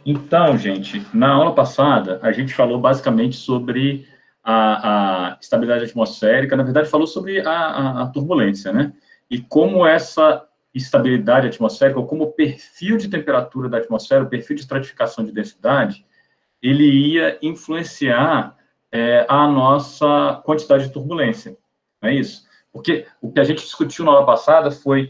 Então, gente, na aula passada, a gente falou basicamente sobre a estabilidade atmosférica, na verdade, falou sobre a turbulência, né? E como essa estabilidade atmosférica, ou como o perfil de temperatura da atmosfera, o perfil de estratificação de densidade, ele ia influenciar a nossa quantidade de turbulência, não é isso? Porque o que a gente discutiu na aula passada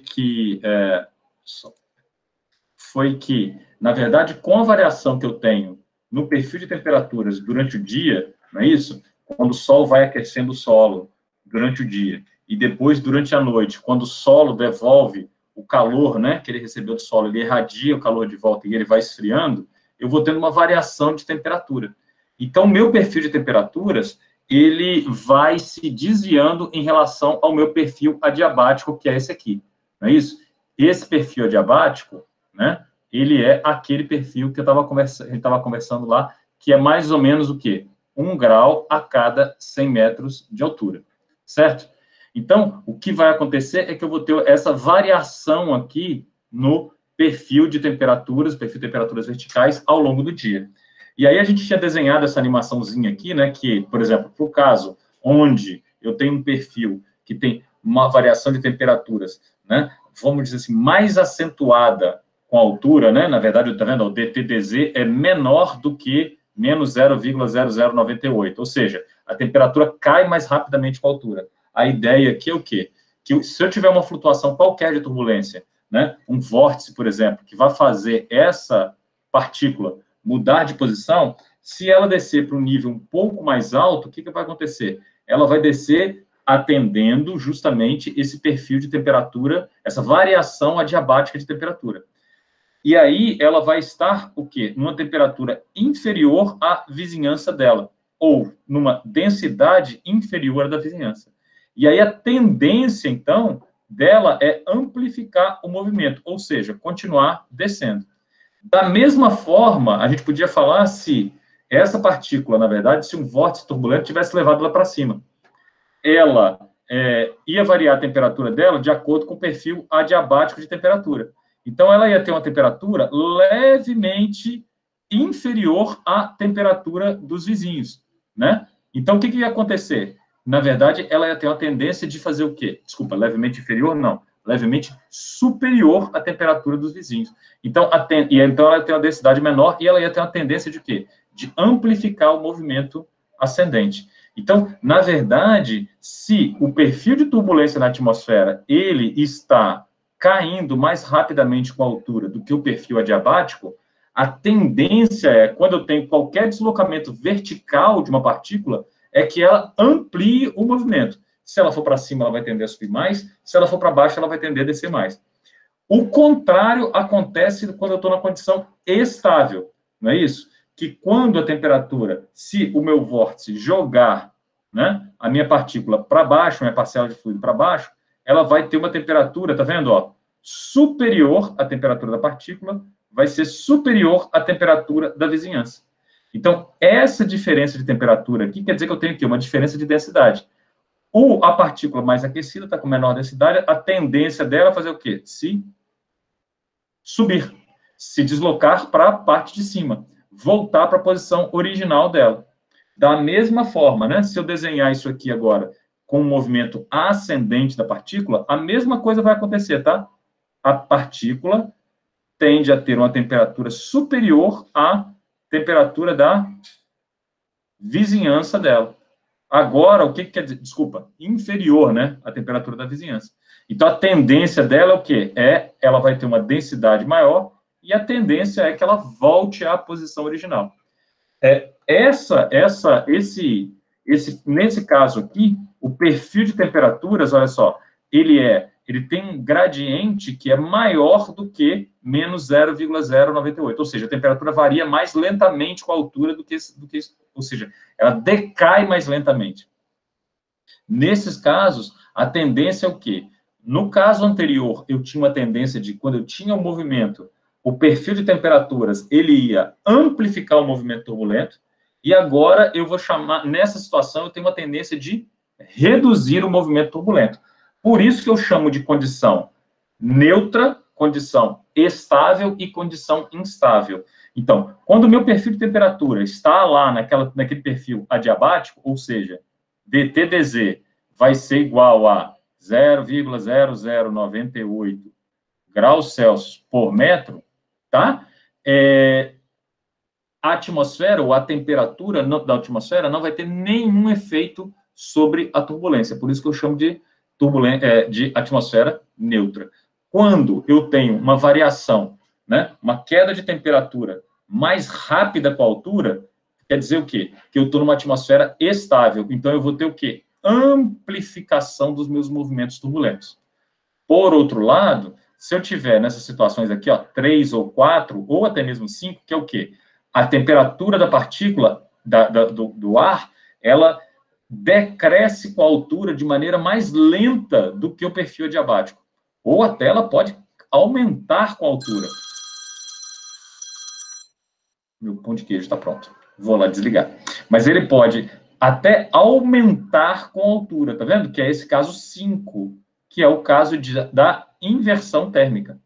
foi que, na verdade, com a variação que eu tenho no perfil de temperaturas durante o dia, não é isso? Quando o sol vai aquecendo o solo durante o dia, e depois, durante a noite, quando o solo devolve o calor, né, que ele recebeu do solo, ele irradia o calor de volta e ele vai esfriando, eu vou tendo uma variação de temperatura. Então, meu perfil de temperaturas, ele vai se desviando em relação ao meu perfil adiabático, que é esse aqui, não é isso? Esse perfil adiabático, né, ele é aquele perfil que a gente estava conversando lá, que é mais ou menos o quê? 1 grau a cada 100 metros de altura, certo? Então, o que vai acontecer é que eu vou ter essa variação aqui no perfil de temperaturas verticais ao longo do dia. E aí a gente tinha desenhado essa animaçãozinha aqui, né, que, por exemplo, para o caso onde eu tenho um perfil que tem uma variação de temperaturas, né, vamos dizer assim, mais acentuada com a altura, né, na verdade, tá vendo, o DTDZ é menor do que menos 0,0098, ou seja, a temperatura cai mais rapidamente com a altura. A ideia aqui é o quê? Que se eu tiver uma flutuação qualquer de turbulência, né, um vórtice, por exemplo, que vai fazer essa partícula mudar de posição, se ela descer para um nível um pouco mais alto, o que vai acontecer? Ela vai descer atendendo justamente esse perfil de temperatura, essa variação adiabática de temperatura. E aí ela vai estar, o quê? Numa temperatura inferior à vizinhança dela, ou numa densidade inferior à da vizinhança. E aí a tendência, então, dela é amplificar o movimento, ou seja, continuar descendo. Da mesma forma, a gente podia falar se essa partícula, na verdade, se um vórtice turbulento tivesse levado ela para cima. Ela ia variar a temperatura dela de acordo com o perfil adiabático de temperatura. Então, ela ia ter uma temperatura levemente inferior à temperatura dos vizinhos, né? Então, o que ia acontecer? Na verdade, ela ia ter uma tendência de fazer o quê? Desculpa, levemente inferior? Não. Levemente superior à temperatura dos vizinhos. Então, então ela tem uma densidade menor e ela ia ter uma tendência de quê? De amplificar o movimento ascendente. Então, na verdade, se o perfil de turbulência na atmosfera, ele está caindo mais rapidamente com a altura do que o perfil adiabático, a tendência é, quando eu tenho qualquer deslocamento vertical de uma partícula, é que ela amplie o movimento. Se ela for para cima, ela vai tender a subir mais. Se ela for para baixo, ela vai tender a descer mais. O contrário acontece quando eu estou na condição estável, não é isso? Que quando a temperatura, se o meu vórtice jogar, né, a minha partícula para baixo, a minha parcela de fluido para baixo, ela vai ter uma temperatura, tá vendo, ó, superior à temperatura da partícula, vai ser superior à temperatura da vizinhança. Então, essa diferença de temperatura aqui quer dizer que eu tenho aqui uma diferença de densidade. A partícula mais aquecida está com menor densidade, a tendência dela é fazer o quê? Se subir, se deslocar para a parte de cima, voltar para a posição original dela. Da mesma forma, né, se eu desenhar isso aqui agora com um movimento ascendente da partícula, a mesma coisa vai acontecer, tá? A partícula tende a ter uma temperatura superior à temperatura da vizinhança dela. Agora, o que quer dizer? Desculpa, inferior, né? A temperatura da vizinhança. Então, a tendência dela é o quê? Ela vai ter uma densidade maior e a tendência é que ela volte à posição original. Nesse caso aqui, o perfil de temperaturas, olha só, ele tem um gradiente que é maior do que menos 0,098, ou seja, a temperatura varia mais lentamente com a altura do que, ou seja, ela decai mais lentamente. Nesses casos, a tendência é o quê? No caso anterior, eu tinha uma tendência de, quando eu tinha um movimento, o perfil de temperaturas, ele ia amplificar o movimento turbulento, e agora eu vou chamar, nessa situação, eu tenho uma tendência de reduzir o movimento turbulento. Por isso que eu chamo de condição neutra, condição estável e condição instável. Então, quando o meu perfil de temperatura está lá naquele perfil adiabático, ou seja, dTdz vai ser igual a 0,0098 graus Celsius por metro, tá? A atmosfera, ou a temperatura da atmosfera, não vai ter nenhum efeito sobre a turbulência. Por isso que eu chamo de atmosfera neutra. Quando eu tenho uma variação, né, uma queda de temperatura mais rápida com a altura, quer dizer o quê? Que eu estou numa atmosfera estável. Então, eu vou ter o quê? Amplificação dos meus movimentos turbulentos. Por outro lado, se eu tiver nessas situações aqui, ó, 3 ou 4, ou até mesmo 5, que é o quê? A temperatura da partícula do ar, ela decresce com a altura de maneira mais lenta do que o perfil adiabático. Ou até ela pode aumentar com a altura. Meu pão de queijo está pronto. Vou lá desligar. Mas ele pode até aumentar com a altura, tá vendo? Que é esse caso 5, que é o caso da inversão térmica.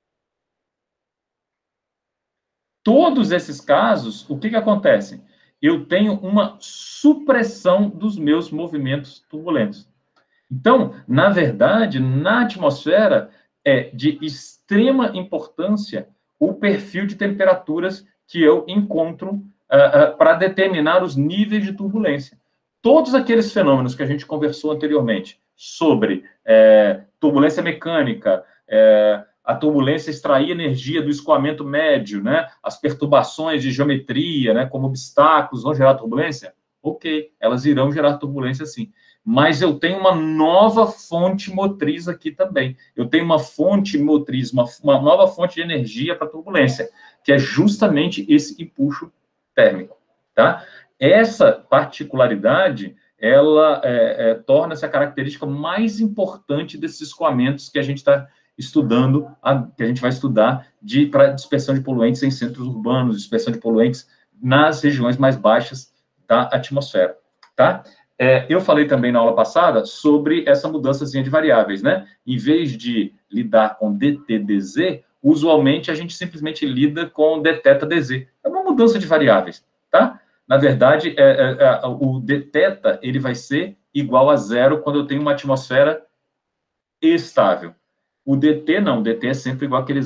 Todos esses casos, o que acontece? Eu tenho uma supressão dos meus movimentos turbulentos. Então, na verdade, na atmosfera, é de extrema importância o perfil de temperaturas que eu encontro para determinar os níveis de turbulência. Todos aqueles fenômenos que a gente conversou anteriormente sobre turbulência mecânica, a turbulência extrair energia do escoamento médio, né? As perturbações de geometria, né? Como obstáculos vão gerar turbulência? Ok, elas irão gerar turbulência sim. Mas eu tenho uma nova fonte motriz aqui também. Eu tenho uma fonte motriz, uma nova fonte de energia para turbulência, que é justamente esse empuxo térmico, tá? Essa particularidade, ela torna-se a característica mais importante desses escoamentos que a gente está estudando, que a gente vai estudar para dispersão de poluentes em centros urbanos, dispersão de poluentes nas regiões mais baixas da atmosfera, tá? Eu falei também na aula passada sobre essa mudançazinha de variáveis, né? Em vez de lidar com dTdz, usualmente a gente simplesmente lida com dθdz. É uma mudança de variáveis, tá? Na verdade, o dθ, ele vai ser igual a zero quando eu tenho uma atmosfera estável. O dt não, o dt é sempre igual àquele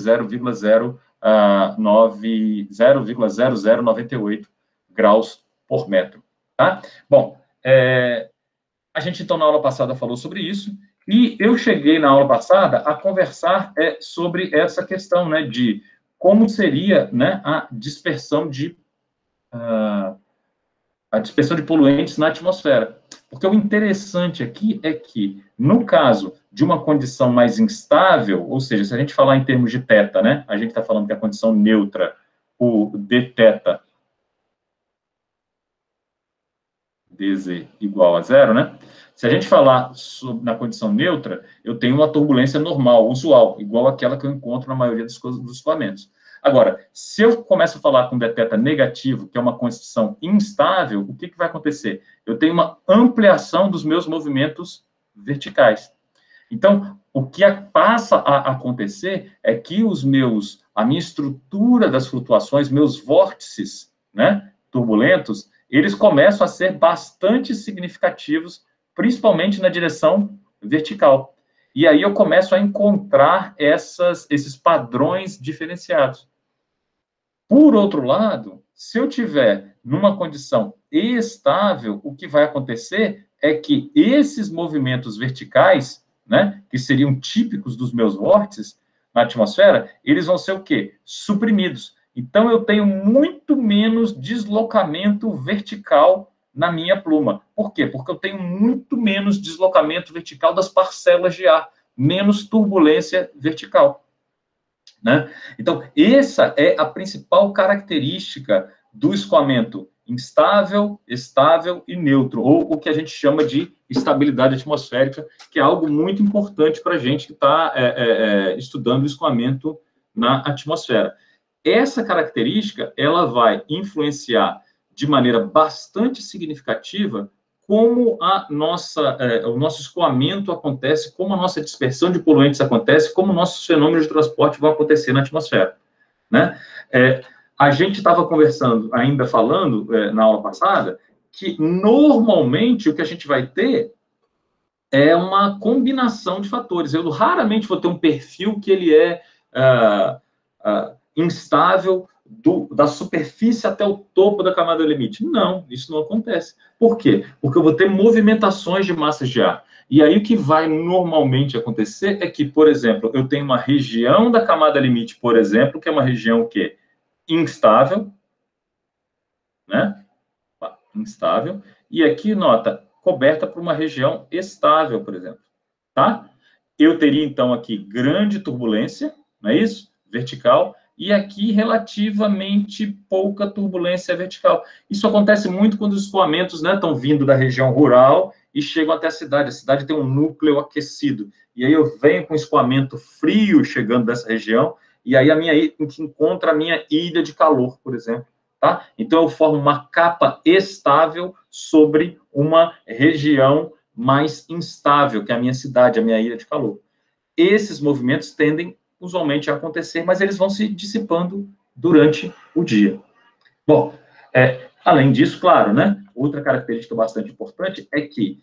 0,0098 graus por metro, tá? Bom, a gente, então, na aula passada falou sobre isso, e eu cheguei, na aula passada, a conversar sobre essa questão, né, de como seria, né, a dispersão de poluentes na atmosfera. Porque o interessante aqui é que, no caso de uma condição mais instável, ou seja, se a gente falar em termos de θ, né, a gente está falando que a condição neutra, o dθ dz igual a zero, né? Se a gente falar na condição neutra, eu tenho uma turbulência normal, usual, igual àquela que eu encontro na maioria dos escoamentos. Agora, se eu começo a falar com dθ negativo, que é uma condição instável, o que vai acontecer? Eu tenho uma ampliação dos meus movimentos verticais. Então, o que passa a acontecer é que a minha estrutura das flutuações, meus vórtices, né, turbulentos, eles começam a ser bastante significativos, principalmente na direção vertical. E aí eu começo a encontrar esses padrões diferenciados. Por outro lado, se eu tiver numa condição estável, o que vai acontecer é que esses movimentos verticais, né, que seriam típicos dos meus vórtices na atmosfera, eles vão ser o quê? Suprimidos. Então, eu tenho muito menos deslocamento vertical na minha pluma. Por quê? Porque eu tenho muito menos deslocamento vertical das parcelas de ar, menos turbulência vertical, né? Então, essa é a principal característica do escoamento instável, estável e neutro, ou o que a gente chama de estabilidade atmosférica, que é algo muito importante para a gente que está estudando o escoamento na atmosfera. Essa característica, ela vai influenciar de maneira bastante significativa como o nosso escoamento acontece, como a nossa dispersão de poluentes acontece, como nossos fenômenos de transporte vão acontecer na atmosfera, né? a gente estava conversando, ainda falando, na aula passada, que normalmente o que a gente vai ter é uma combinação de fatores. Eu raramente vou ter um perfil que ele é instável da superfície até o topo da camada limite. Não, isso não acontece. Por quê? Porque eu vou ter movimentações de massas de ar. E aí o que vai normalmente acontecer é que, por exemplo, eu tenho uma região da camada limite, por exemplo, que é uma região que instável, né? Instável. E aqui, nota, coberta por uma região estável, por exemplo, tá? Eu teria, então, aqui grande turbulência, não é isso? Vertical, e aqui relativamente pouca turbulência vertical. Isso acontece muito quando os escoamentos, né, estão vindo da região rural e chegam até a cidade. A cidade tem um núcleo aquecido. E aí eu venho com escoamento frio chegando dessa região, e aí encontra a minha ilha de calor, por exemplo. Tá? Então, eu formo uma capa estável sobre uma região mais instável, que é a minha cidade, a minha ilha de calor. Esses movimentos tendem, usualmente, a acontecer, mas eles vão se dissipando durante o dia. Bom, além disso, claro, né? Outra característica bastante importante é que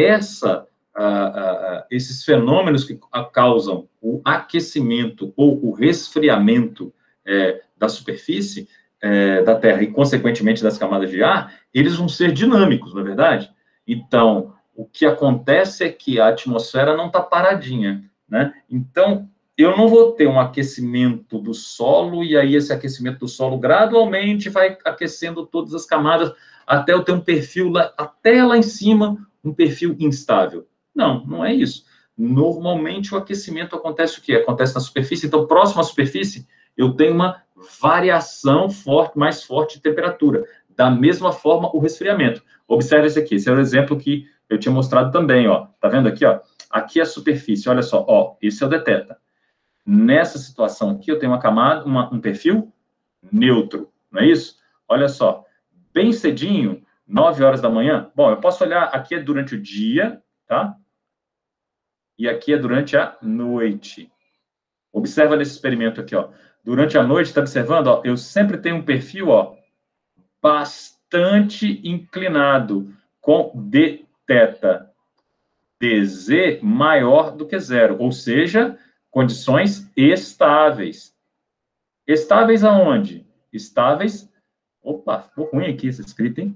esses fenômenos que causam o aquecimento ou o resfriamento da superfície da Terra e, consequentemente, das camadas de ar, eles vão ser dinâmicos, não é verdade? Então, o que acontece é que a atmosfera não está paradinha, né? Então, eu não vou ter um aquecimento do solo, e aí esse aquecimento do solo gradualmente vai aquecendo todas as camadas, até eu ter um perfil, até lá em cima, um perfil instável. Não, não é isso. Normalmente, o aquecimento acontece o quê? Acontece na superfície. Então, próximo à superfície, eu tenho uma variação mais forte de temperatura. Da mesma forma, o resfriamento. Observe esse aqui. Esse é o exemplo que eu tinha mostrado também, ó. Tá vendo aqui, ó? Aqui é a superfície, olha só, ó. Esse é o deteta. Nessa situação aqui, eu tenho uma camada, um perfil neutro, não é isso? Olha só, bem cedinho, 9 horas da manhã. Bom, eu posso olhar, aqui é durante o dia, tá? E aqui é durante a noite. Observa nesse experimento aqui, ó. Durante a noite, está observando? Ó, eu sempre tenho um perfil, ó, bastante inclinado, com dθ dz maior do que zero, ou seja, condições estáveis. Estáveis aonde? Estáveis... Opa, ficou ruim aqui esse escrito, hein?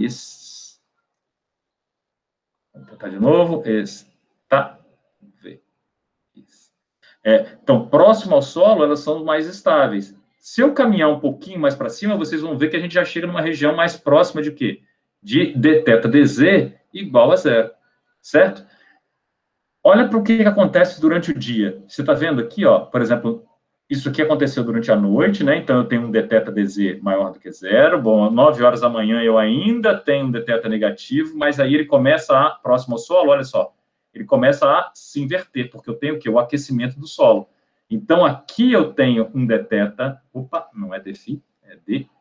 Vamos botar de novo. Então, próximo ao solo, elas são mais estáveis. Se eu caminhar um pouquinho mais para cima, vocês vão ver que a gente já chega numa região mais próxima de quê? De dθ dz igual a zero, certo? Olha para o que acontece durante o dia. Você está vendo aqui, ó, por exemplo, isso aqui aconteceu durante a noite, né? Então, eu tenho um dθ dz maior do que zero. Bom, 9 horas da manhã eu ainda tenho um dθ negativo, mas aí ele começa próximo ao solo, olha só, ele começa a se inverter, porque eu tenho o quê? O aquecimento do solo. Então, aqui eu tenho um dθ, opa, não é dφ, é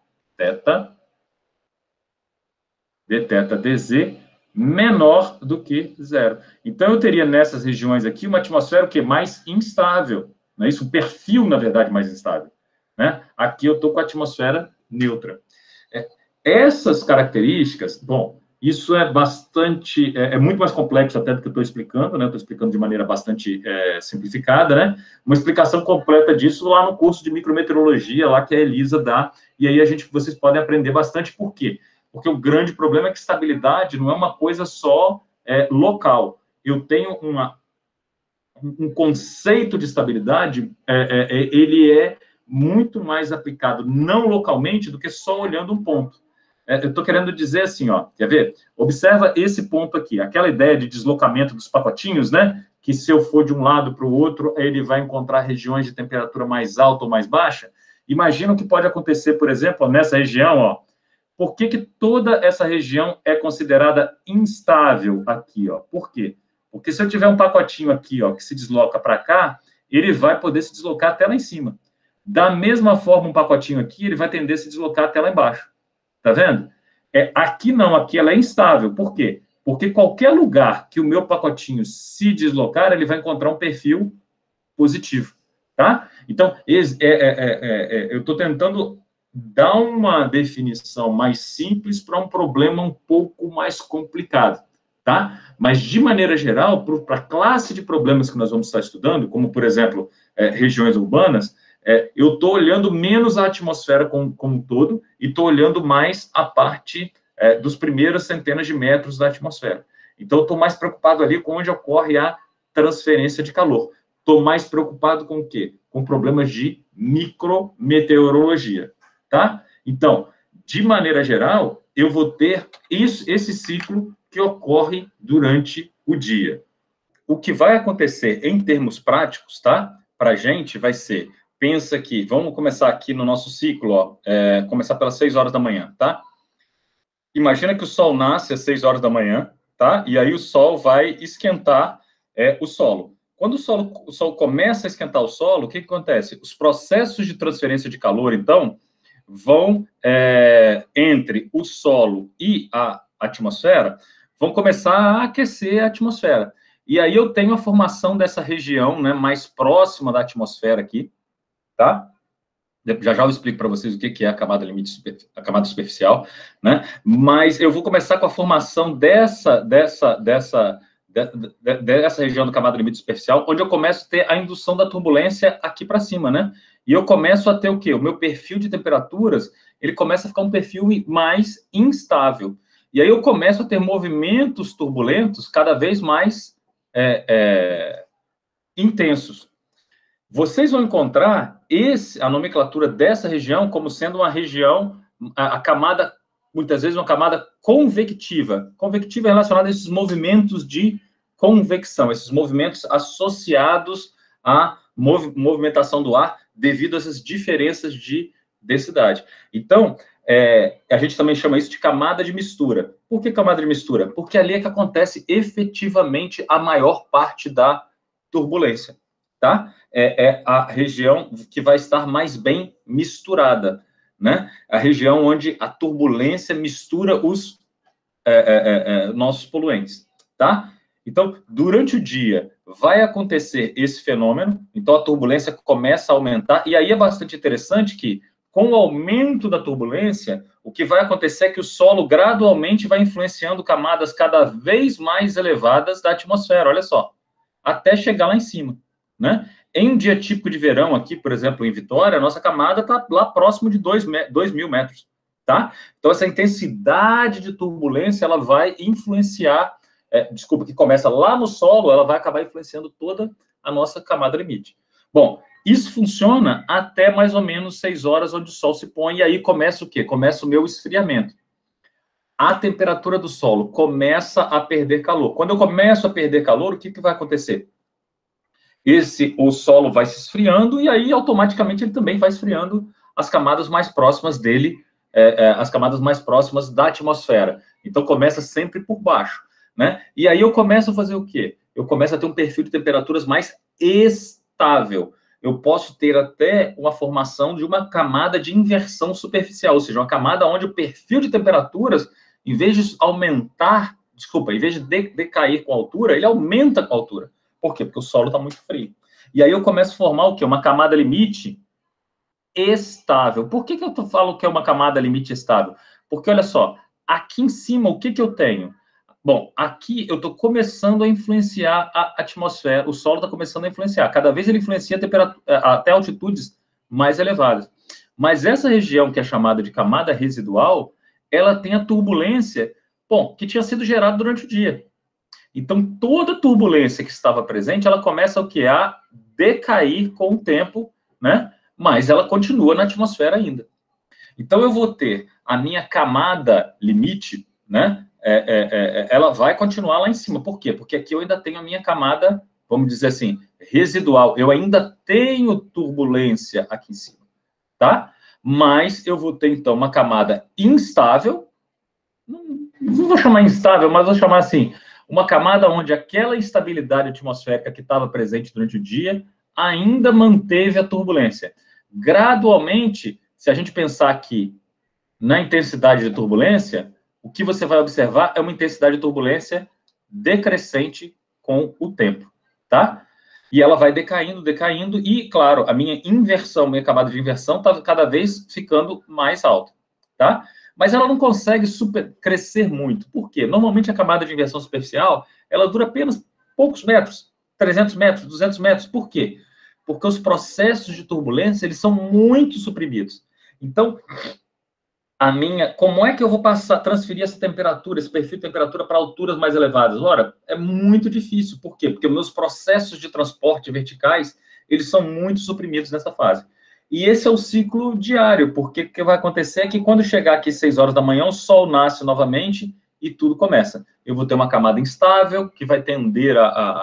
dθ dz menor do que zero. Então, eu teria nessas regiões aqui uma atmosfera o quê? Mais instável, não é isso? Um perfil, na verdade, mais instável, né? Aqui eu estou com a atmosfera neutra. Essas características, bom, isso é bastante, muito mais complexo até do que eu estou explicando, né? Estou explicando de maneira bastante simplificada, né? Uma explicação completa disso lá no curso de micrometeorologia, lá que a Elisa dá, e aí vocês podem aprender bastante. Por quê? Porque o grande problema é que estabilidade não é uma coisa só local. Eu tenho um conceito de estabilidade, ele é muito mais aplicado não localmente do que só olhando um ponto. Eu estou querendo dizer assim, ó, quer ver? Observa esse ponto aqui, aquela ideia de deslocamento dos pacotinhos, né? Que se eu for de um lado para o outro, ele vai encontrar regiões de temperatura mais alta ou mais baixa. Imagina o que pode acontecer, por exemplo, nessa região, ó. Por que toda essa região é considerada instável aqui, ó? Por quê? Porque se eu tiver um pacotinho aqui, ó, que se desloca para cá, ele vai poder se deslocar até lá em cima. Da mesma forma, um pacotinho aqui, ele vai tender a se deslocar até lá embaixo. Tá vendo? Aqui não, aqui ela é instável. Por quê? Porque qualquer lugar que o meu pacotinho se deslocar, ele vai encontrar um perfil positivo, tá? Então, eu estou tentando dá uma definição mais simples para um problema um pouco mais complicado, tá? Mas, de maneira geral, para a classe de problemas que nós vamos estar estudando, como, por exemplo, regiões urbanas, eu estou olhando menos a atmosfera como um todo e estou olhando mais a parte dos primeiras centenas de metros da atmosfera. Então, eu estou mais preocupado ali com onde ocorre a transferência de calor. Estou mais preocupado com o quê? Com problemas de micrometeorologia, tá? Então, de maneira geral, eu vou ter esse ciclo que ocorre durante o dia. O que vai acontecer em termos práticos, tá? Para a gente vai ser, pensa que, vamos começar aqui no nosso ciclo, ó, começar pelas 6 horas da manhã, tá? Imagina que o sol nasce às 6 horas da manhã, tá? E aí o sol vai esquentar o solo. Quando o sol começa a esquentar o solo, o que acontece? Os processos de transferência de calor, então, vão entre o solo e a atmosfera, vão começar a aquecer a atmosfera. E aí eu tenho a formação dessa região, né, mais próxima da atmosfera aqui, tá? Já eu explico para vocês o que é a camada limite, a camada superficial, né? Mas eu vou começar com a formação dessa região da camada limite superficial, onde eu começo a ter a indução da turbulência aqui para cima, né? E eu começo a ter o quê? O meu perfil de temperaturas, ele começa a ficar um perfil mais instável. E aí eu começo a ter movimentos turbulentos cada vez mais intensos. Vocês vão encontrar a nomenclatura dessa região como sendo uma região, a camada, muitas vezes, uma camada convectiva. Convectiva é relacionada a esses movimentos de convecção, esses movimentos associados à movimentação do ar devido a essas diferenças de densidade. Então, a gente também chama isso de camada de mistura. Por que camada de mistura? Porque ali é que acontece efetivamente a maior parte da turbulência, tá? É a região que vai estar mais bem misturada, né? A região onde a turbulência mistura os nossos poluentes, tá? Então, durante o dia, vai acontecer esse fenômeno, então a turbulência começa a aumentar, e aí é bastante interessante que, com o aumento da turbulência, o que vai acontecer é que o solo gradualmente vai influenciando camadas cada vez mais elevadas da atmosfera, olha só, até chegar lá em cima, né? Em um dia típico de verão aqui, por exemplo, em Vitória, a nossa camada está lá próximo de 2.000 metros, tá? Então, essa intensidade de turbulência, ela vai influenciar, que começa lá no solo, ela vai acabar influenciando toda a nossa camada limite. Bom, isso funciona até mais ou menos 6 horas, onde o sol se põe, e aí começa o quê? Começa o meu esfriamento. A temperatura do solo começa a perder calor. Quando eu começo a perder calor, o que vai acontecer? O solo vai se esfriando, e aí, automaticamente, ele também vai esfriando as camadas mais próximas dele, as camadas mais próximas da atmosfera. Então, começa sempre por baixo, né? E aí eu começo a fazer o quê? Eu começo a ter um perfil de temperaturas mais estável. Eu posso ter até uma formação de uma camada de inversão superficial, ou seja, uma camada onde o perfil de temperaturas, em vez de aumentar, em vez de decair com a altura, ele aumenta com a altura. Por quê? Porque o solo está muito frio. E aí eu começo a formar o quê? Uma camada limite estável. Por que eu falo que é uma camada limite estável? Porque, olha só, aqui em cima, o que eu tenho? Bom, aqui eu estou começando a influenciar a atmosfera, o solo está começando a influenciar. Cada vez ele influencia a temperatura, até altitudes mais elevadas. Mas essa região, que é chamada de camada residual, ela tem a turbulência, que tinha sido gerada durante o dia. Então, toda turbulência que estava presente, ela começa a decair com o tempo, né? Mas ela continua na atmosfera ainda. Então, eu vou ter a minha camada limite, né? Ela vai continuar lá em cima. Por quê? Porque aqui eu ainda tenho a minha camada, vamos dizer assim, residual. Eu ainda tenho turbulência aqui em cima, tá? Mas eu vou ter, então, uma camada instável. Não vou chamar instável, mas vou chamar assim, uma camada onde aquela instabilidade atmosférica que estava presente durante o dia ainda manteve a turbulência. Gradualmente, se a gente pensar aqui na intensidade de turbulência, o que você vai observar é uma intensidade de turbulência decrescente com o tempo, tá? E ela vai decaindo, decaindo, e, claro, a minha inversão, minha camada de inversão está cada vez ficando mais alta, tá? Mas ela não consegue crescer muito. Por quê? Normalmente a camada de inversão superficial, ela dura apenas poucos metros, 300 metros, 200 metros. Por quê? Porque os processos de turbulência, eles são muito suprimidos. Então, como é que eu vou transferir essa temperatura, esse perfil de temperatura para alturas mais elevadas? Ora, é muito difícil. Por quê? Porque meus processos de transporte verticais, eles são muito suprimidos nessa fase. E esse é o ciclo diário, porque o que vai acontecer é que quando chegar aqui 6 horas da manhã, o Sol nasce novamente e tudo começa. Eu vou ter uma camada instável, que vai tender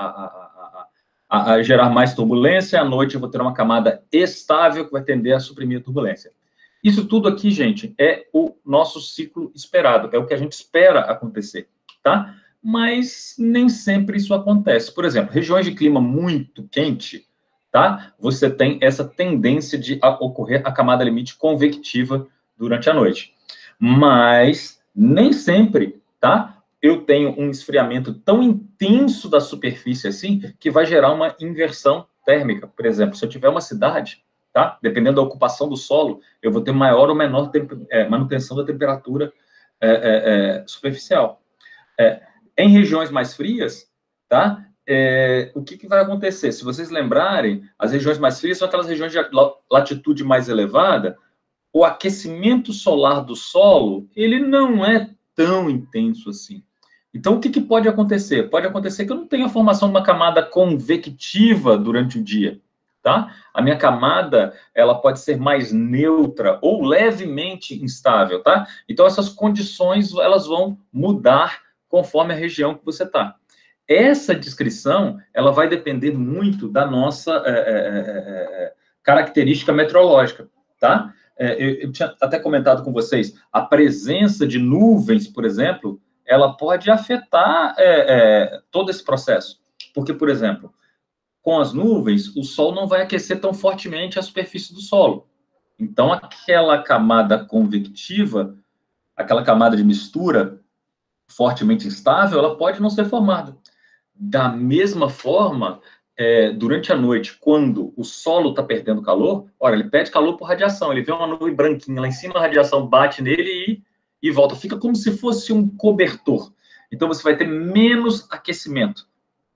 a gerar mais turbulência, à noite eu vou ter uma camada estável, que vai tender a suprimir a turbulência. Isso tudo aqui, gente, é o nosso ciclo esperado, é o que a gente espera acontecer, tá? Mas nem sempre isso acontece. Por exemplo, regiões de clima muito quente, tá? Você tem essa tendência de ocorrer a camada limite convectiva durante a noite. Mas nem sempre, tá? Eu tenho um esfriamento tão intenso da superfície assim que vai gerar uma inversão térmica. Por exemplo, se eu tiver uma cidade, tá? Dependendo da ocupação do solo, eu vou ter maior ou menor manutenção da temperatura superficial. Em regiões mais frias, tá? O que vai acontecer? Se vocês lembrarem, as regiões mais frias são aquelas regiões de latitude mais elevada. O aquecimento solar do solo, ele não é tão intenso assim. Então, o que pode acontecer? Pode acontecer que eu não tenha a formação de uma camada convectiva durante o dia. Tá? A minha camada, ela pode ser mais neutra ou levemente instável, tá? Então, essas condições, elas vão mudar conforme a região que você está. Essa descrição, ela vai depender muito da nossa característica meteorológica, tá? Eu tinha até comentado com vocês, a presença de nuvens, por exemplo, ela pode afetar todo esse processo. Porque, por exemplo, com as nuvens, o Sol não vai aquecer tão fortemente a superfície do solo. Então, aquela camada convectiva, aquela camada de mistura fortemente instável, ela pode não ser formada. Da mesma forma, durante a noite, quando o solo está perdendo calor, ele perde calor por radiação, ele vê uma nuvem branquinha lá em cima, a radiação bate nele e volta. Fica como se fosse um cobertor. Então, você vai ter menos aquecimento.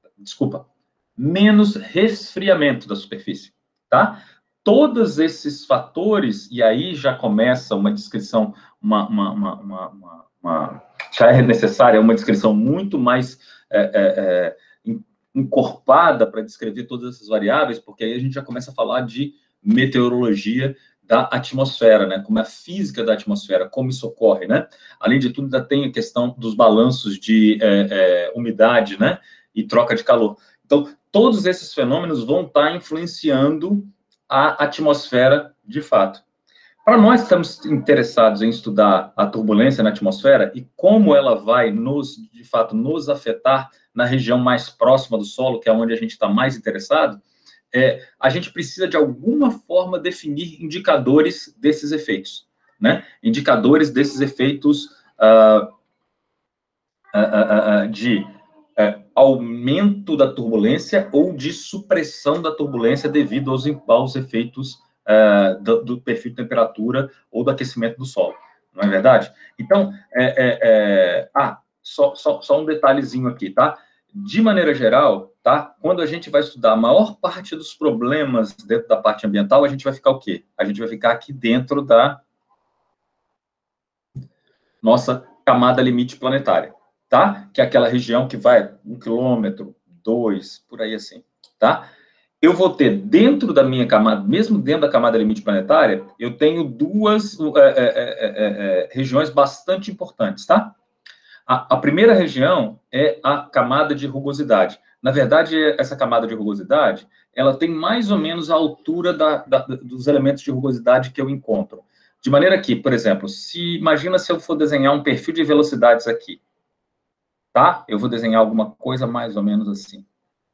Menos resfriamento da superfície, tá? Todos esses fatores, e aí já começa uma descrição, já é necessária uma descrição muito mais encorpada para descrever todas essas variáveis, porque aí a gente já começa a falar de meteorologia da atmosfera, né? Como é a física da atmosfera, como isso ocorre, né? Além de tudo, ainda tem a questão dos balanços de umidade, né? E troca de calor. Então, todos esses fenômenos vão estar influenciando a atmosfera de fato. Para nós que estamos interessados em estudar a turbulência na atmosfera e como ela vai, de fato, nos afetar na região mais próxima do solo, que é onde a gente está mais interessado, a gente precisa, de alguma forma, definir indicadores desses efeitos, né? Indicadores desses efeitos de aumento da turbulência ou de supressão da turbulência devido aos efeitos do perfil de temperatura ou do aquecimento do solo, não é verdade? Então, só um detalhezinho aqui, tá? De maneira geral, tá? Quando a gente vai estudar a maior parte dos problemas dentro da parte ambiental, a gente vai ficar o quê? A gente vai ficar aqui dentro da nossa camada limite planetária, tá? Que é aquela região que vai 1 quilômetro, 2, por aí assim, tá? Eu vou ter dentro da minha camada, mesmo dentro da camada limite planetária, eu tenho duas regiões bastante importantes, tá? A primeira região é a camada de rugosidade. Na verdade, essa camada de rugosidade, ela tem mais ou menos a altura dos elementos de rugosidade que eu encontro. De maneira que, por exemplo, imagina se eu for desenhar um perfil de velocidades aqui, tá? Eu vou desenhar alguma coisa mais ou menos assim.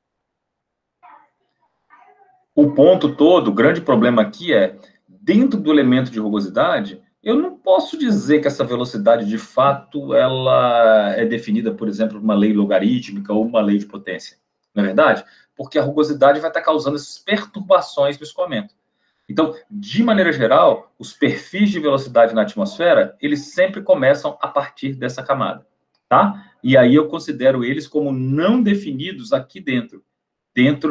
O ponto todo, o grande problema aqui dentro do elemento de rugosidade, eu não posso dizer que essa velocidade, de fato, ela é definida, por exemplo, por uma lei logarítmica ou uma lei de potência. Não é verdade? Porque a rugosidade vai estar causando essas perturbações no escoamento. Então, de maneira geral, os perfis de velocidade na atmosfera, eles sempre começam a partir dessa camada, tá? E aí eu considero eles como não definidos aqui dentro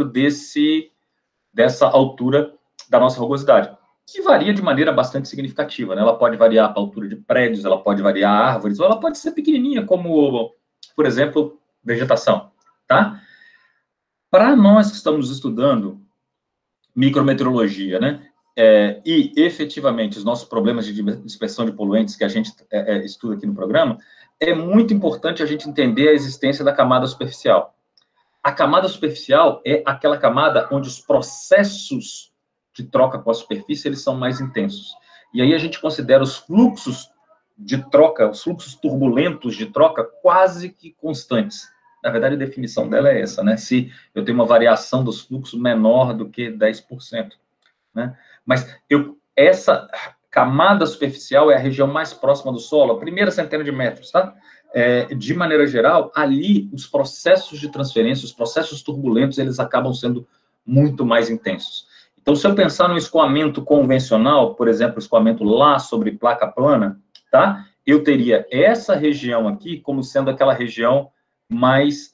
dessa altura da nossa rugosidade, que varia de maneira bastante significativa, né? Ela pode variar para a altura de prédios, ela pode variar árvores, ou ela pode ser pequenininha, como, por exemplo, vegetação, tá? Para nós que estamos estudando micrometeorologia, né? E efetivamente os nossos problemas de dispersão de poluentes que a gente estuda aqui no programa, é muito importante a gente entender a existência da camada superficial. A camada superficial é aquela camada onde os processos de troca com a superfície eles são mais intensos. E aí a gente considera os fluxos de troca, os fluxos turbulentos de troca quase que constantes. Na verdade, a definição dela é essa, né? Se eu tenho uma variação dos fluxos menor do que 10%, né? Mas essa camada superficial é a região mais próxima do solo, a primeira centena de metros, tá? De maneira geral, ali, os processos de transferência, os processos turbulentos, eles acabam sendo muito mais intensos. Então, se eu pensar no escoamento convencional, por exemplo, escoamento lá sobre placa plana, tá? Eu teria essa região aqui como sendo aquela região mais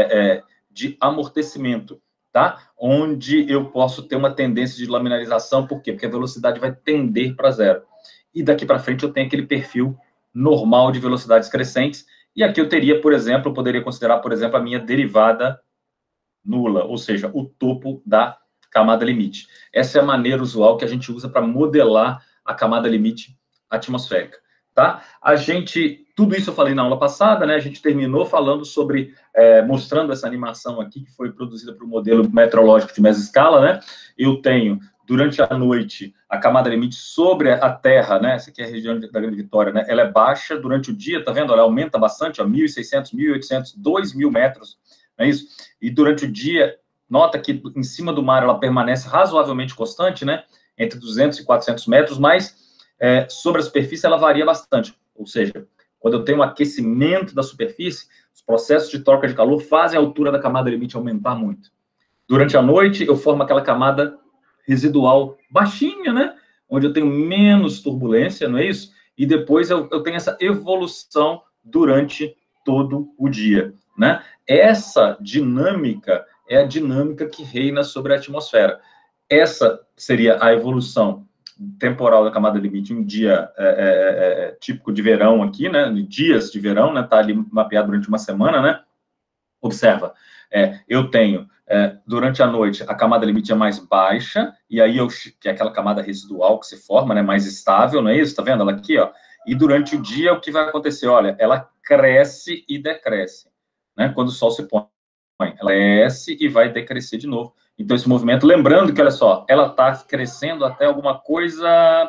de amortecimento, tá? Onde eu posso ter uma tendência de laminarização, por quê? Porque a velocidade vai tender para zero. E daqui para frente eu tenho aquele perfil normal de velocidades crescentes, e aqui eu teria, por exemplo, eu poderia considerar, por exemplo, a minha derivada nula, ou seja, o topo da camada limite. Essa é a maneira usual que a gente usa para modelar a camada limite atmosférica, tá? Tudo isso eu falei na aula passada, né? A gente terminou falando sobre, mostrando essa animação aqui, que foi produzida por um modelo meteorológico de mesescala, né? Eu tenho, durante a noite, a camada limite sobre a Terra, né? Essa aqui é a região da Grande Vitória, né? Ela é baixa durante o dia, tá vendo? Ela aumenta bastante, ó, 1.600, 1.800, 2.000 metros, não é isso? E durante o dia, nota que em cima do mar ela permanece razoavelmente constante, né? Entre 200 e 400 metros, mas sobre a superfície ela varia bastante. Ou seja, quando eu tenho um aquecimento da superfície, os processos de troca de calor fazem a altura da camada limite aumentar muito. Durante a noite, eu formo aquela camada residual baixinha, né? Onde eu tenho menos turbulência, não é isso? E depois eu tenho essa evolução durante todo o dia, né? Essa dinâmica é a dinâmica que reina sobre a atmosfera. Essa seria a evolução temporal da camada limite, um dia típico de verão aqui, né? Dias de verão, né? Tá ali mapeado durante uma semana, né? Observa, eu tenho, durante a noite, a camada limite é mais baixa, e aí que é aquela camada residual que se forma, né? Mais estável, não é isso? Tá vendo ela aqui, ó? E durante o dia, o que vai acontecer? Olha, ela cresce e decresce, né? Quando o sol se põe, ela cresce e vai decrescer de novo. Então, esse movimento, lembrando que, olha só, ela está crescendo até alguma coisa,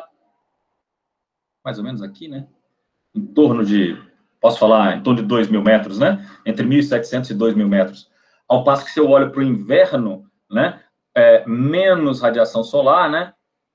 mais ou menos aqui, né? Em torno de, posso falar, em torno de 2.000 metros, né? Entre 1.700 e 2.000 metros. Ao passo que se eu olho para o inverno, né? Menos radiação solar, né?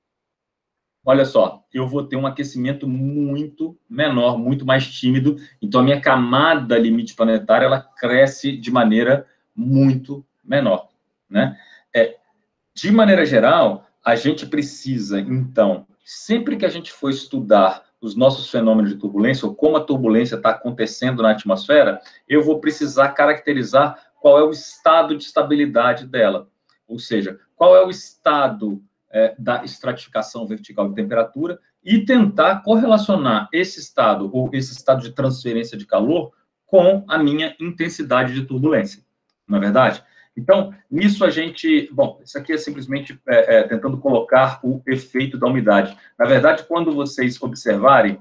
Olha só, eu vou ter um aquecimento muito menor, muito mais tímido. Então, a minha camada limite planetária, ela cresce de maneira muito menor, né? De maneira geral, a gente precisa, então, sempre que a gente for estudar os nossos fenômenos de turbulência, ou como a turbulência está acontecendo na atmosfera, eu vou precisar caracterizar qual é o estado de estabilidade dela. Ou seja, qual é o estado da estratificação vertical de temperatura e tentar correlacionar esse estado, ou esse estado de transferência de calor, com a minha intensidade de turbulência. Não é verdade? Então, nisso a gente... Bom, isso aqui é simplesmente tentando colocar o efeito da umidade. Na verdade, quando vocês observarem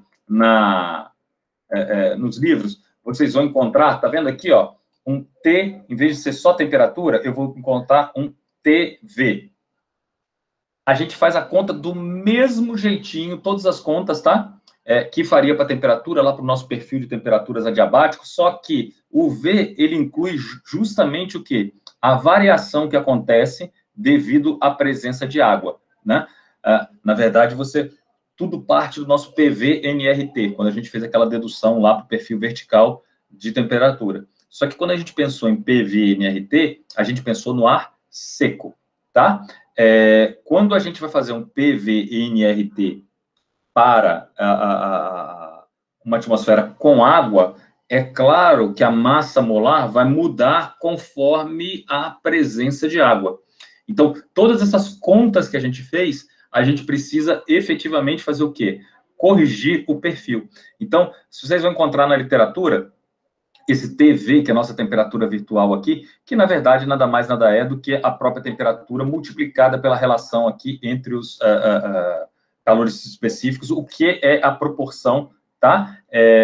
nos livros, vocês vão encontrar, tá vendo aqui, ó, um T, em vez de ser só temperatura, eu vou encontrar um TV. A gente faz a conta do mesmo jeitinho, todas as contas, tá? Que faria para a temperatura, lá para o nosso perfil de temperaturas adiabático, só que o V, ele inclui justamente o quê? A variação que acontece devido à presença de água, né? Na verdade, tudo parte do nosso PV-NRT, quando a gente fez aquela dedução lá para o perfil vertical de temperatura. Só que quando a gente pensou em PV-NRT, a gente pensou no ar seco, tá? Quando a gente vai fazer um PV-NRT para uma atmosfera com água, é claro que a massa molar vai mudar conforme a presença de água. Então, todas essas contas que a gente fez, a gente precisa efetivamente fazer o quê? Corrigir o perfil. Então, se vocês vão encontrar na literatura, esse TV, que é a nossa temperatura virtual aqui, que na verdade nada mais nada é do que a própria temperatura multiplicada pela relação aqui entre os calores específicos, o que é a proporção, tá?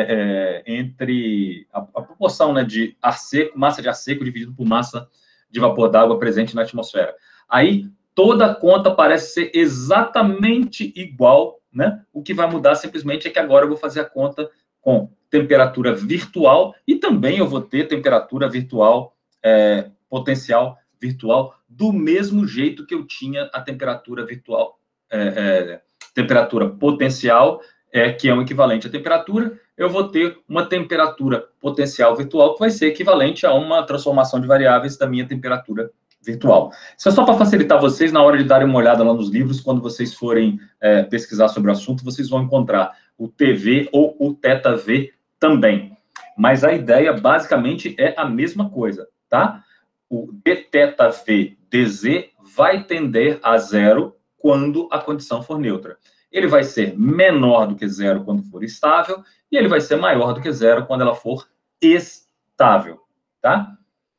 Entre a proporção, né, de ar seco, massa de ar seco dividido por massa de vapor d'água presente na atmosfera. Aí toda a conta parece ser exatamente igual, né? O que vai mudar simplesmente é que agora eu vou fazer a conta com temperatura virtual e também eu vou ter temperatura virtual, potencial virtual, do mesmo jeito que eu tinha a temperatura virtual, temperatura potencial, que é um equivalente à temperatura, eu vou ter uma temperatura potencial virtual que vai ser equivalente a uma transformação de variáveis da minha temperatura virtual. Isso é só para facilitar vocês na hora de darem uma olhada lá nos livros, quando vocês forem pesquisar sobre o assunto, vocês vão encontrar o TV ou o θV também. Mas a ideia, basicamente, é a mesma coisa, tá? O dθV dz vai tender a zero quando a condição for neutra. Ele vai ser menor do que zero quando for estável, e ele vai ser maior do que zero quando ela for estável, tá?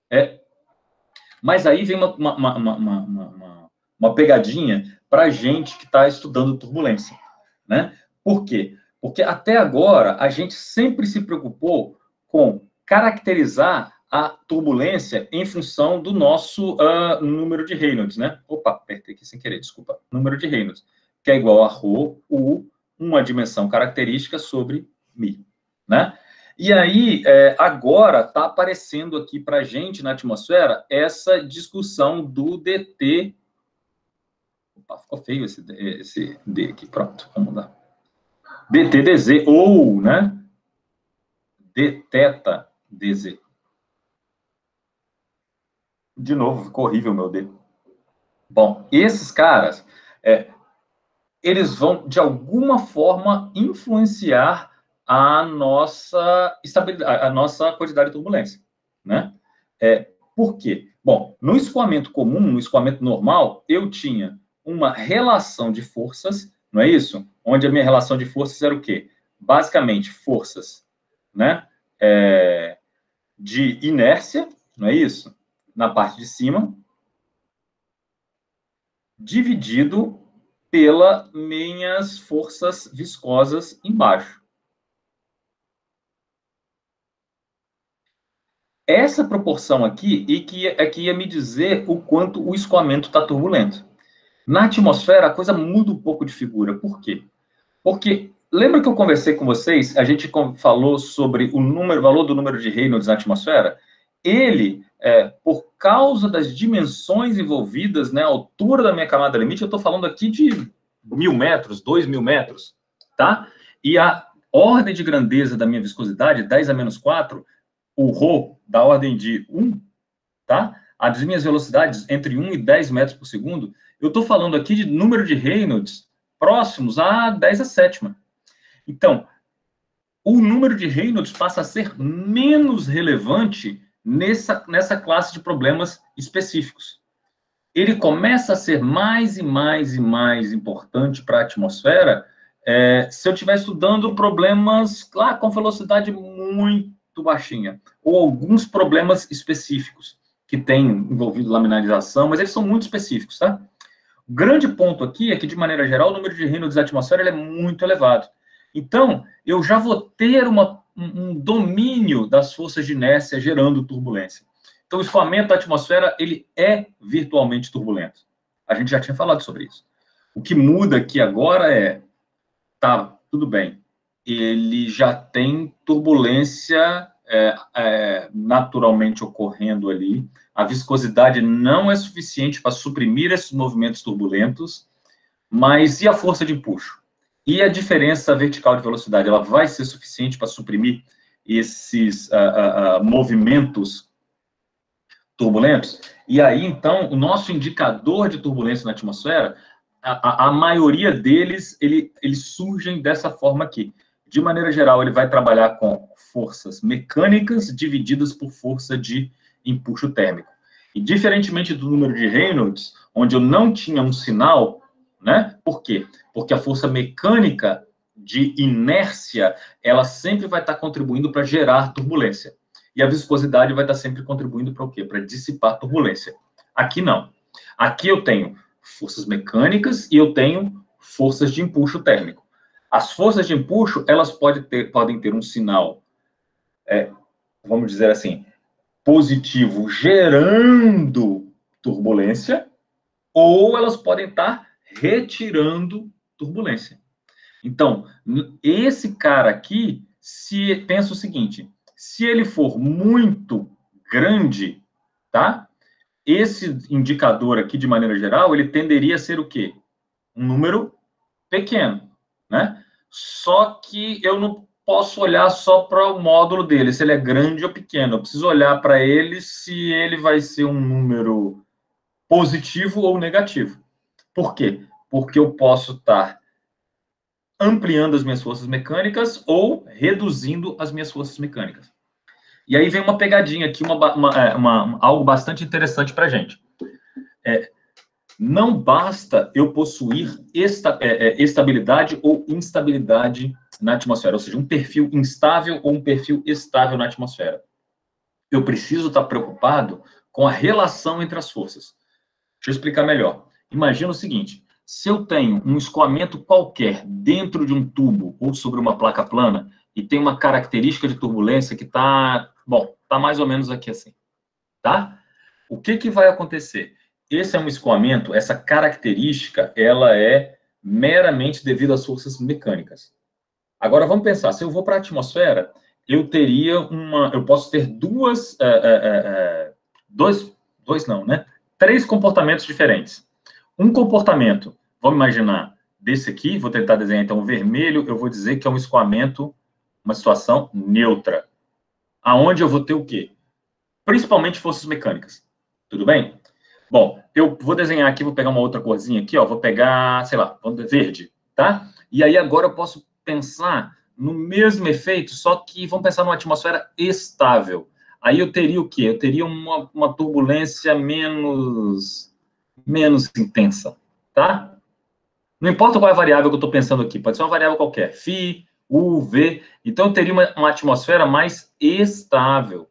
Mas aí vem uma pegadinha para a gente que está estudando turbulência, né? Por quê? Porque até agora a gente sempre se preocupou com caracterizar a turbulência em função do nosso número de Reynolds, né? Opa, apertei aqui sem querer, desculpa. Número de Reynolds, que é igual a ρ, U, uma dimensão característica sobre μ, né? E aí, agora está aparecendo aqui para a gente na atmosfera essa discussão do dt. Opa, ficou feio esse D aqui, pronto, vamos mudar. dt dz, ou, né, dθ dz. De novo, ficou horrível meu D. Bom, esses caras, eles vão, de alguma forma, influenciar a nossa estabilidade, a nossa quantidade de turbulência, né? Por quê? Bom, no escoamento comum, no escoamento normal, eu tinha uma relação de forças, não é isso? Onde a minha relação de forças era o quê? Basicamente, forças, né? De inércia, não é isso? Na parte de cima, dividido pelas minhas forças viscosas embaixo. Essa proporção aqui é que ia me dizer o quanto o escoamento está turbulento. Na atmosfera, a coisa muda um pouco de figura. Por quê? Porque, lembra que eu conversei com vocês, a gente falou sobre o valor do número de Reynolds na atmosfera? Ele, por causa das dimensões envolvidas, né, a altura da minha camada limite, eu estou falando aqui de 1.000 metros, 2.000 metros, tá? E a ordem de grandeza da minha viscosidade, 10 a menos 4, o ρ da ordem de 1, tá? As minhas velocidades entre 1 e 10 metros por segundo, eu estou falando aqui de número de Reynolds próximos a 10 a sétima. Então, o número de Reynolds passa a ser menos relevante nessa classe de problemas específicos. Ele começa a ser mais e mais e mais importante para a atmosfera se eu estiver estudando problemas lá com velocidade muito baixinha, ou alguns problemas específicos que têm envolvido laminarização, mas eles são muito específicos, tá? O grande ponto aqui é que, de maneira geral, o número de Reynolds da atmosfera ele é muito elevado. Então, eu já vou ter um domínio das forças de inércia gerando turbulência. Então, o escoamento da atmosfera, ele é virtualmente turbulento. A gente já tinha falado sobre isso. O que muda aqui agora tá, tudo bem, ele já tem turbulência naturalmente ocorrendo ali, a viscosidade não é suficiente para suprimir esses movimentos turbulentos, mas e a força de empuxo? E a diferença vertical de velocidade, ela vai ser suficiente para suprimir esses movimentos turbulentos. E aí, então, o nosso indicador de turbulência na atmosfera, a maioria deles, eles surgem dessa forma aqui. De maneira geral, ele vai trabalhar com forças mecânicas divididas por força de empuxo térmico. E diferentemente do número de Reynolds, onde eu não tinha um sinal, né? Por quê? Porque a força mecânica de inércia, ela sempre vai estar contribuindo para gerar turbulência. E a viscosidade vai estar sempre contribuindo para o quê? Para dissipar turbulência. Aqui não. Aqui eu tenho forças mecânicas e eu tenho forças de empuxo térmico. As forças de empuxo, elas podem ter um sinal, vamos dizer assim, positivo gerando turbulência, ou elas podem estar retirando turbulência. Então, esse cara aqui, se pensa o seguinte, se ele for muito grande, tá? Esse indicador aqui, de maneira geral, ele tenderia a ser o quê? Um número pequeno, né? Só que eu não posso olhar só para o módulo dele, se ele é grande ou pequeno. Eu preciso olhar para ele se ele vai ser um número positivo ou negativo. Por quê? Porque eu posso estar ampliando as minhas forças mecânicas ou reduzindo as minhas forças mecânicas. E aí vem uma pegadinha aqui, algo bastante interessante para a gente. Não basta eu possuir estabilidade ou instabilidade na atmosfera, ou seja, um perfil instável ou um perfil estável na atmosfera. Eu preciso estar preocupado com a relação entre as forças. Deixa eu explicar melhor. Imagina o seguinte, se eu tenho um escoamento qualquer dentro de um tubo ou sobre uma placa plana e tem uma característica de turbulência que está, está mais ou menos aqui assim, tá? O que vai acontecer? Esse é um escoamento, essa característica, ela é meramente devido às forças mecânicas. Agora, vamos pensar, se eu vou para a atmosfera, eu posso ter três comportamentos diferentes. Um comportamento, vamos imaginar, desse aqui, vou tentar desenhar então o vermelho, eu vou dizer que é um escoamento, uma situação neutra. Aonde eu vou ter o quê? Principalmente forças mecânicas. Tudo bem? Bom, eu vou desenhar aqui, vou pegar uma outra corzinha aqui, ó, vou pegar, sei lá, verde, tá? E aí agora eu posso pensar no mesmo efeito, só que vamos pensar numa atmosfera estável. Aí eu teria o quê? Eu teria uma turbulência menos intensa, tá? Não importa qual é a variável que eu estou pensando aqui, pode ser uma variável qualquer, φ, U, V. Então eu teria uma atmosfera mais estável.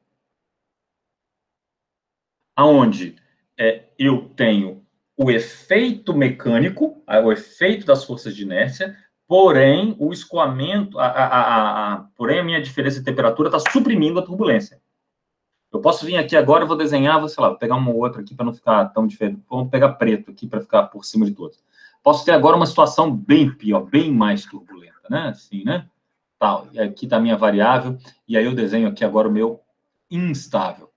Aonde eu tenho o efeito mecânico, o efeito das forças de inércia, porém, o escoamento, porém, a minha diferença de temperatura está suprimindo a turbulência. Eu posso vir aqui agora, eu vou desenhar, vou pegar uma outra aqui para não ficar tão diferente. Vamos pegar preto aqui para ficar por cima de todos. Posso ter agora uma situação bem pior, bem mais turbulenta, né? Assim, né? Tal. E aqui está a minha variável, e aí eu desenho aqui agora o meu instável.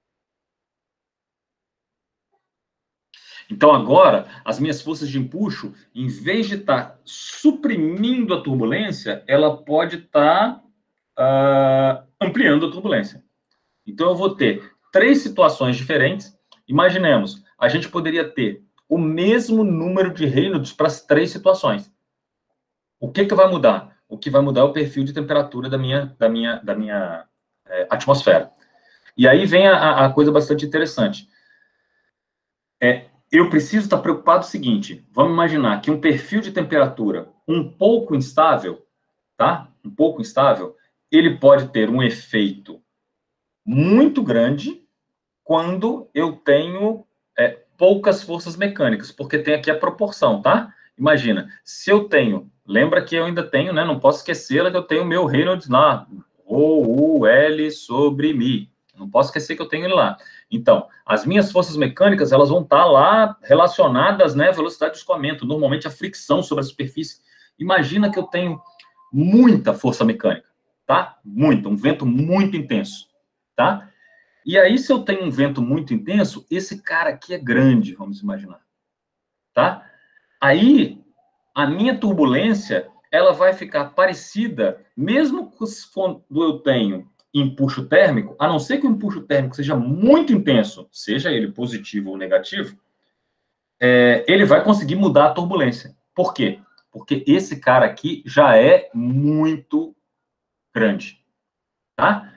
Então, agora, as minhas forças de empuxo, em vez de estar suprimindo a turbulência, ela pode estar ampliando a turbulência. Então, eu vou ter três situações diferentes. Imaginemos, a gente poderia ter o mesmo número de Reynolds para as três situações. O que vai mudar? O que vai mudar é o perfil de temperatura da minha atmosfera. E aí vem a coisa bastante interessante. Eu preciso estar preocupado o seguinte, vamos imaginar que um perfil de temperatura um pouco instável, tá? Um pouco instável, ele pode ter um efeito muito grande quando eu tenho poucas forças mecânicas, porque tem aqui a proporção, tá? Imagina, se eu tenho, lembra que eu ainda tenho, né? Não posso esquecer que eu tenho o meu Reynolds lá, Rho, L sobre Mi. Não posso esquecer que eu tenho ele lá. Então, as minhas forças mecânicas, elas vão estar lá relacionadas, né, à velocidade de escoamento, normalmente a fricção sobre a superfície. Imagina que eu tenho muita força mecânica, tá? Um vento muito intenso, tá? E aí, se eu tenho um vento muito intenso, esse cara aqui é grande, vamos imaginar, tá? Aí, a minha turbulência, ela vai ficar parecida, mesmo quando eu tenho empuxo térmico, a não ser que o empuxo térmico seja muito intenso, seja ele positivo ou negativo, ele vai conseguir mudar a turbulência. Por quê? Porque esse cara aqui já é muito grande, tá?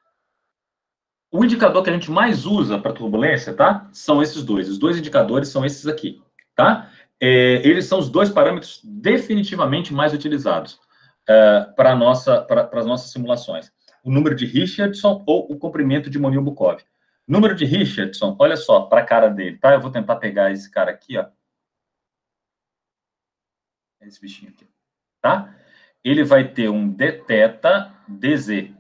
O indicador que a gente mais usa para turbulência, tá? São esses dois. Os dois indicadores são esses aqui, tá? Eles são os dois parâmetros definitivamente mais utilizados para as nossas simulações. O número de Richardson ou o comprimento de Monil-Bukov. Número de Richardson, olha só para a cara dele, tá? Eu vou tentar pegar esse cara aqui, ó. Esse bichinho aqui, tá? Ele vai ter um dθ dz,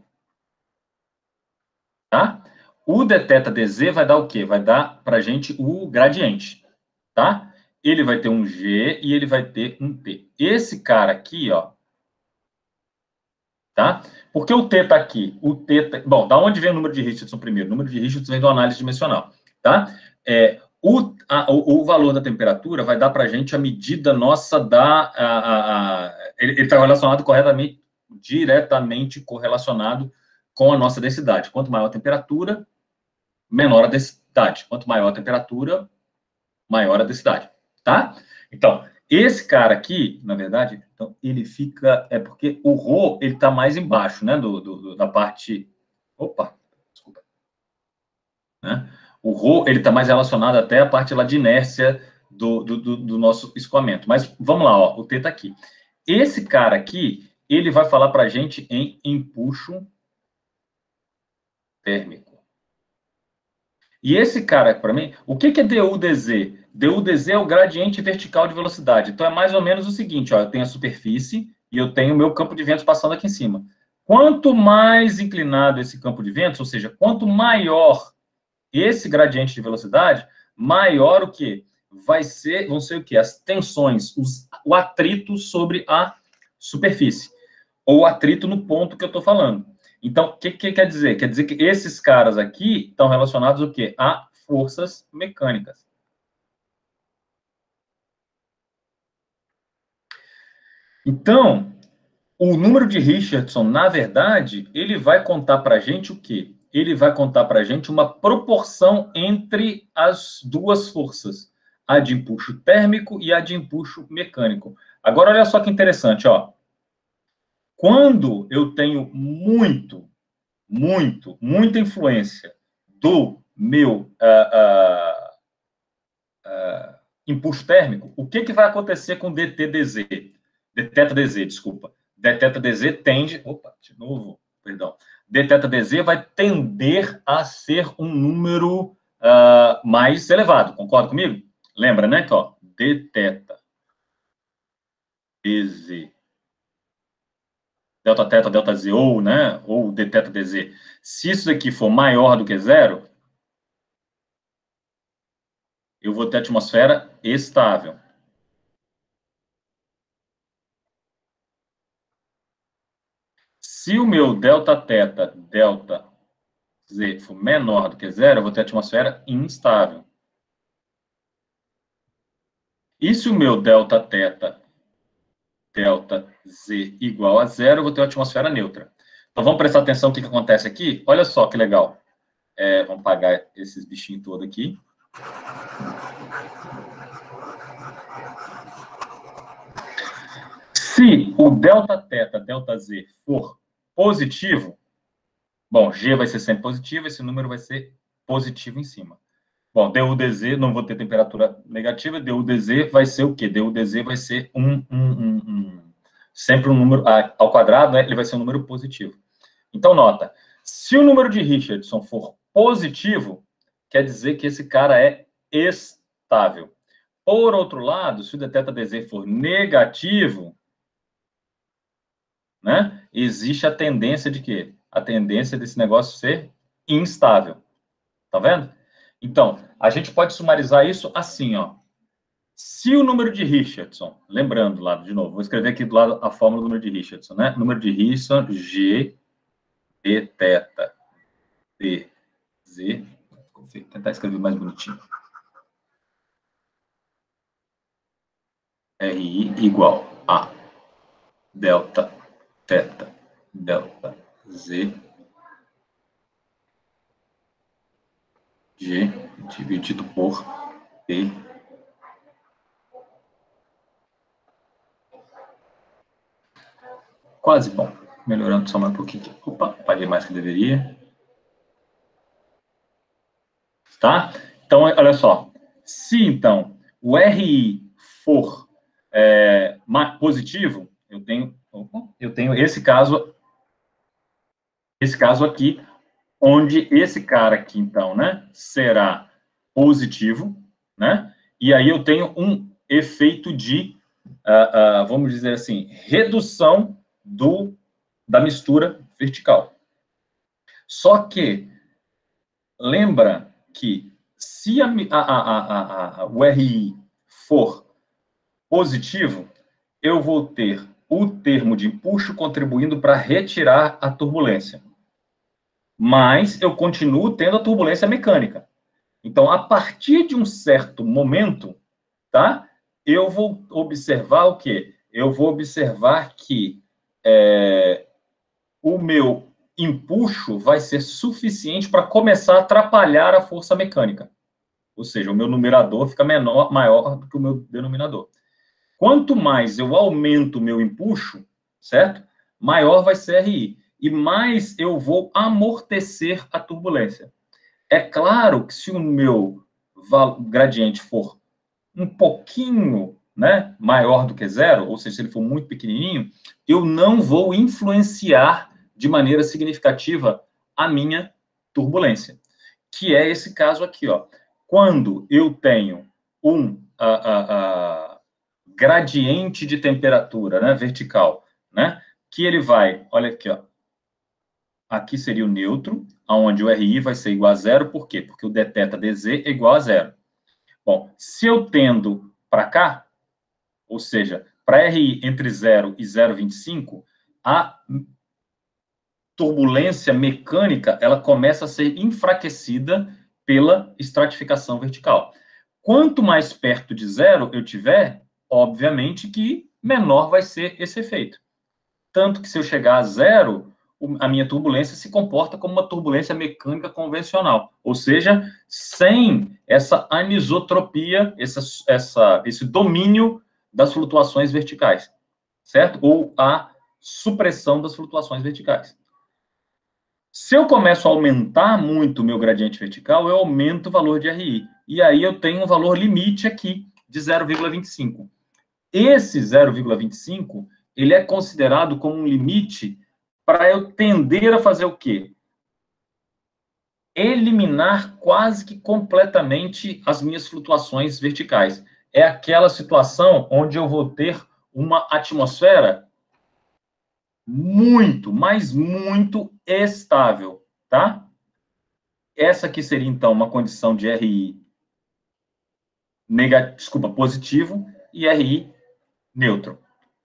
tá? O dθ dz vai dar o quê? Vai dar para a gente o gradiente, tá? Ele vai ter um g e ele vai ter um t. Esse cara aqui, ó, tá? Por que o t tá aqui? O t tá... Bom, da onde vem o número de Richardson primeiro? O número de Richardson vem da análise dimensional, tá? O valor da temperatura vai dar para a gente a medida nossa da... ele está relacionado corretamente, diretamente correlacionado com a nossa densidade. Quanto maior a temperatura, menor a densidade. Quanto maior a temperatura, maior a densidade, tá? Então, esse cara aqui, na verdade, então, ele fica... É porque o ρ, ele está mais embaixo, né, da parte... Opa, desculpa. Né? O ρ, ele está mais relacionado até a parte lá de inércia do nosso escoamento. Mas, vamos lá, ó, o T está aqui. Esse cara aqui, ele vai falar para a gente em empuxo térmico. E esse cara, para mim, o que é du/dz? Du/dz é o gradiente vertical de velocidade. Então, é mais ou menos o seguinte, ó, eu tenho a superfície e eu tenho o meu campo de ventos passando aqui em cima. Quanto mais inclinado esse campo de ventos, ou seja, quanto maior esse gradiente de velocidade, maior o que? Vão ser o que? As tensões, o atrito sobre a superfície, ou o atrito no ponto que eu estou falando. Então, o que quer dizer? Quer dizer que esses caras aqui estão relacionados o quê? A forças mecânicas. Então, o número de Richardson, na verdade, ele vai contar para a gente o quê? Ele vai contar para a gente uma proporção entre as duas forças, a de empuxo térmico e a de empuxo mecânico. Agora, olha só que interessante, ó. Quando eu tenho muita influência do meu impulso térmico, o que vai acontecer com dθ/dz? dθ/dz, desculpa. dθ/dz tende... Opa, de novo, perdão. dθ/dz vai tender a ser um número mais elevado. Concorda comigo? Lembra, né? Que, ó, dθ/dz, delta θ, delta z, ou, né? Ou dθ/dz. Se isso aqui for maior do que zero, eu vou ter atmosfera estável. Se o meu delta θ, delta z for menor do que zero, eu vou ter atmosfera instável. E se o meu delta θ, delta z igual a zero, eu vou ter uma atmosfera neutra. Então, vamos prestar atenção no que acontece aqui? Olha só que legal. Vamos apagar esses bichinhos todos aqui. Se o delta θ, delta z for positivo, bom, G vai ser sempre positivo, esse número vai ser positivo em cima. Bom, du/dz, não vou ter temperatura negativa, du/dz vai ser o quê? Du/dz vai ser sempre um número ao quadrado, né? Ele vai ser um número positivo. Então, nota, se o número de Richardson for positivo, quer dizer que esse cara é estável. Por outro lado, se o dθ/dz for negativo, né, existe a tendência de quê? A tendência desse negócio ser instável. Tá vendo? Então, a gente pode sumarizar isso assim, ó. Se o número de Richardson, lembrando lá de novo, vou escrever aqui do lado a fórmula do número de Richardson, né? Número de Richardson, G dθ dz. Vou tentar escrever mais bonitinho. RI igual a delta θ delta z G dividido por P. Quase bom. Melhorando só mais um pouquinho aqui. Opa, paguei mais que deveria. Tá? Então, olha só. Se, então, o RI for positivo, eu tenho esse caso aqui, onde esse cara aqui, então, né, será positivo, né? E aí eu tenho um efeito de, vamos dizer assim, redução da mistura vertical. Só que, lembra que se o RI for positivo, eu vou ter o termo de empuxo contribuindo para retirar a turbulência. Mas eu continuo tendo a turbulência mecânica. Então, a partir de um certo momento, tá? Eu vou observar o quê? Eu vou observar que o meu empuxo vai ser suficiente para começar a atrapalhar a força mecânica. Ou seja, o meu numerador fica maior do que o meu denominador. Quanto mais eu aumento o meu empuxo, certo? Maior vai ser RI. E mais eu vou amortecer a turbulência. É claro que se o meu gradiente for um pouquinho, né, maior do que zero, ou seja, se ele for muito pequenininho, eu não vou influenciar de maneira significativa a minha turbulência, que é esse caso aqui, ó. Quando eu tenho um gradiente de temperatura, né, vertical, né, que ele vai, olha aqui, ó, aqui seria o neutro, onde o RI vai ser igual a zero, por quê? Porque o dθ dz é igual a zero. Bom, se eu tendo para cá, ou seja, para RI entre 0 e 0,25, a turbulência mecânica ela começa a ser enfraquecida pela estratificação vertical. Quanto mais perto de zero eu tiver, obviamente que menor vai ser esse efeito. Tanto que se eu chegar a zero, a minha turbulência se comporta como uma turbulência mecânica convencional, ou seja, sem essa anisotropia, esse domínio das flutuações verticais, certo? Ou a supressão das flutuações verticais. Se eu começo a aumentar muito o meu gradiente vertical, eu aumento o valor de RI. E aí eu tenho um valor limite aqui de 0,25. Esse 0,25, ele é considerado como um limite para eu tender a fazer o quê? Eliminar quase que completamente as minhas flutuações verticais. É aquela situação onde eu vou ter uma atmosfera muito, mas muito estável, tá? Essa aqui seria, então, uma condição de RI positivo e RI neutro.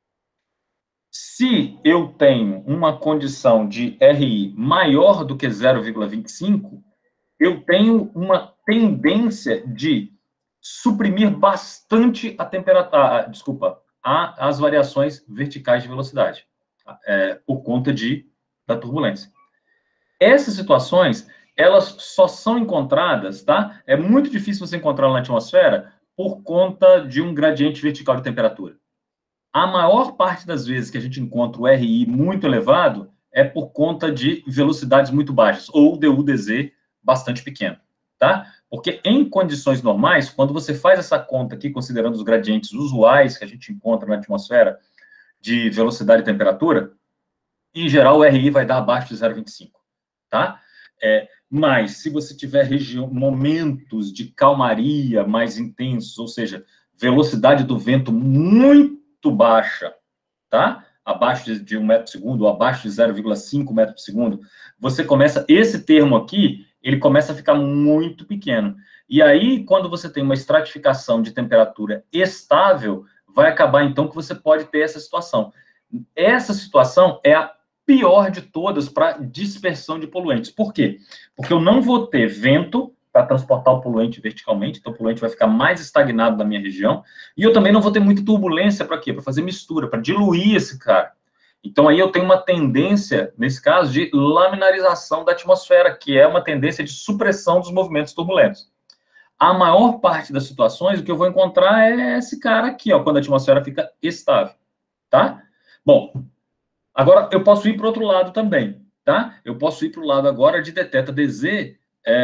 Se eu tenho uma condição de RI maior do que 0,25, eu tenho uma tendência de suprimir bastante a temperatura, as variações verticais de velocidade, por conta da turbulência. Essas situações, elas só são encontradas, tá? É muito difícil você encontrar na atmosfera por conta de um gradiente vertical de temperatura. A maior parte das vezes que a gente encontra o RI muito elevado é por conta de velocidades muito baixas, ou dU/dz bastante pequeno, tá? Porque em condições normais, quando você faz essa conta aqui, considerando os gradientes usuais que a gente encontra na atmosfera de velocidade e temperatura, em geral o RI vai dar abaixo de 0,25, tá? Mas se você tiver momentos de calmaria mais intensos, ou seja, velocidade do vento muito baixa, tá? Abaixo de 1 metro por segundo, ou abaixo de 0,5 metro por segundo, esse termo aqui, ele começa a ficar muito pequeno. E aí, quando você tem uma estratificação de temperatura estável, vai acabar, então, que você pode ter essa situação. Essa situação é a pior de todas para dispersão de poluentes. Por quê? Porque eu não vou ter vento para transportar o poluente verticalmente, então o poluente vai ficar mais estagnado na minha região, e eu também não vou ter muita turbulência para quê? Para fazer mistura, para diluir esse cara. Então, aí eu tenho uma tendência, nesse caso, de laminarização da atmosfera, que é uma tendência de supressão dos movimentos turbulentos. A maior parte das situações, o que eu vou encontrar é esse cara aqui, ó, quando a atmosfera fica estável, tá? Bom, agora eu posso ir para o outro lado também, tá? Eu posso ir para o lado agora de detecta DZ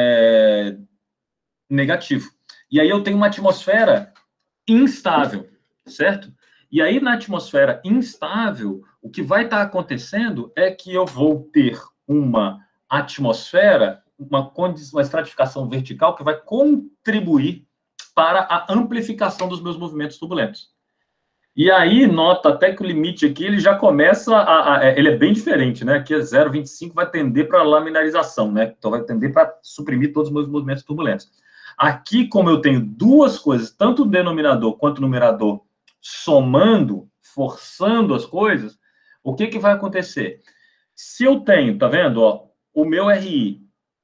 negativo. E aí eu tenho uma atmosfera instável, certo? E aí, na atmosfera instável, o que vai estar acontecendo é que eu vou ter uma atmosfera, uma estratificação vertical que vai contribuir para a amplificação dos meus movimentos turbulentos. E aí, nota até que o limite aqui, ele já começa ele é bem diferente, né? Aqui é 0,25, vai tender para a laminarização, né? Então, vai tender para suprimir todos os meus movimentos turbulentos. Aqui, como eu tenho duas coisas, tanto o denominador quanto o numerador, somando, forçando as coisas, o que vai acontecer? Se eu tenho, tá vendo, ó, o meu RI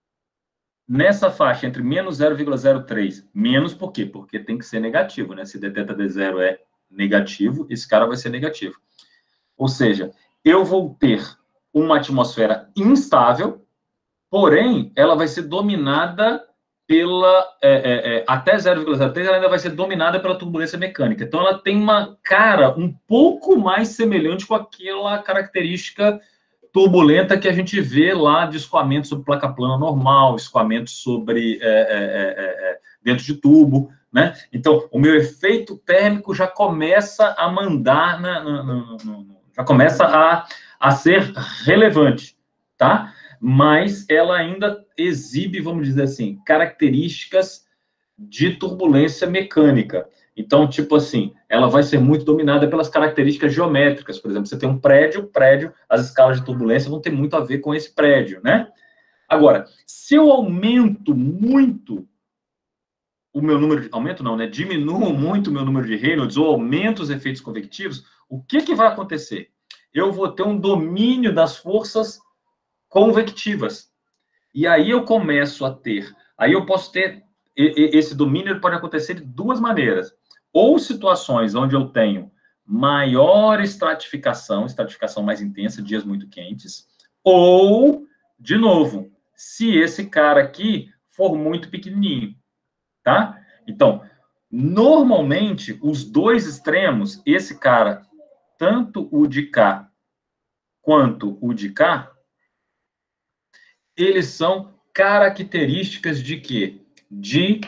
nessa faixa entre menos 0,03, menos por quê? Porque tem que ser negativo, né? Se detecta D0 é negativo, esse cara vai ser negativo. Ou seja, eu vou ter uma atmosfera instável, porém, ela vai ser dominada pela, até 0,03, ela ainda vai ser dominada pela turbulência mecânica. Então, ela tem uma cara um pouco mais semelhante com aquela característica turbulenta que a gente vê lá de escoamento sobre placa plana normal, escoamento sobre dentro de tubo, né? Então, o meu efeito térmico já começa a mandar, já começa a ser relevante, tá? Mas ela ainda exibe, vamos dizer assim, características de turbulência mecânica. Então, tipo assim, ela vai ser muito dominada pelas características geométricas. Por exemplo, você tem um prédio, as escalas de turbulência vão ter muito a ver com esse prédio, né? Agora, se eu aumento muito o meu número de... Aumento não, né? Diminuo muito o meu número de Reynolds ou aumento os efeitos convectivos, o que vai acontecer? Eu vou ter um domínio das forças convectivas. E aí eu começo a ter... Aí eu posso ter... Esse domínio pode acontecer de duas maneiras. Ou situações onde eu tenho maior estratificação mais intensa, dias muito quentes, ou, de novo, se esse cara aqui for muito pequenininho, tá? Então, normalmente, os dois extremos, esse cara, tanto o de cá quanto o de cá, eles são características de quê? De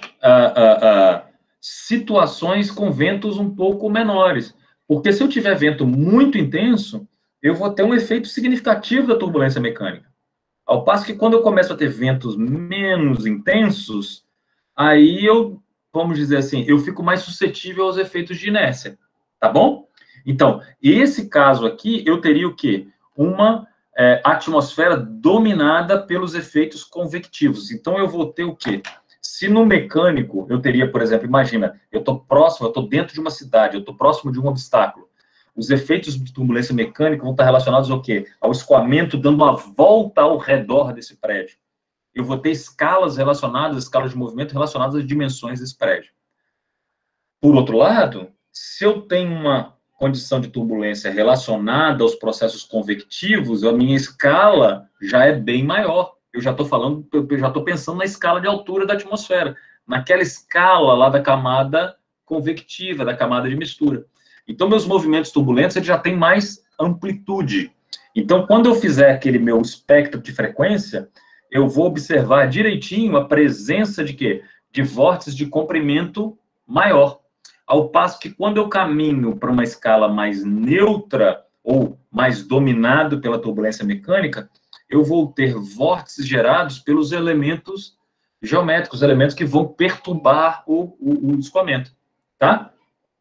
situações com ventos um pouco menores. Porque se eu tiver vento muito intenso, eu vou ter um efeito significativo da turbulência mecânica. Ao passo que quando eu começo a ter ventos menos intensos, aí eu, vamos dizer assim, eu fico mais suscetível aos efeitos de inércia, tá bom? Então, esse caso aqui, eu teria o quê? Uma atmosfera dominada pelos efeitos convectivos. Então, eu vou ter o quê? Se no mecânico eu teria, por exemplo, imagina, eu estou próximo, eu estou dentro de uma cidade, eu estou próximo de um obstáculo. Os efeitos de turbulência mecânica vão estar relacionados ao quê? Ao escoamento dando uma volta ao redor desse prédio. Eu vou ter escalas de movimento relacionadas às dimensões desse prédio. Por outro lado, se eu tenho uma condição de turbulência relacionada aos processos convectivos, a minha escala já é bem maior. Eu já estou pensando na escala de altura da atmosfera, naquela escala lá da camada convectiva, da camada de mistura. Então, meus movimentos turbulentos eles já têm mais amplitude. Então, quando eu fizer aquele meu espectro de frequência, eu vou observar direitinho a presença de quê? De vórtices de comprimento maior. Ao passo que quando eu caminho para uma escala mais neutra ou mais dominado pela turbulência mecânica, eu vou ter vórtices gerados pelos elementos geométricos, elementos que vão perturbar o escoamento, tá?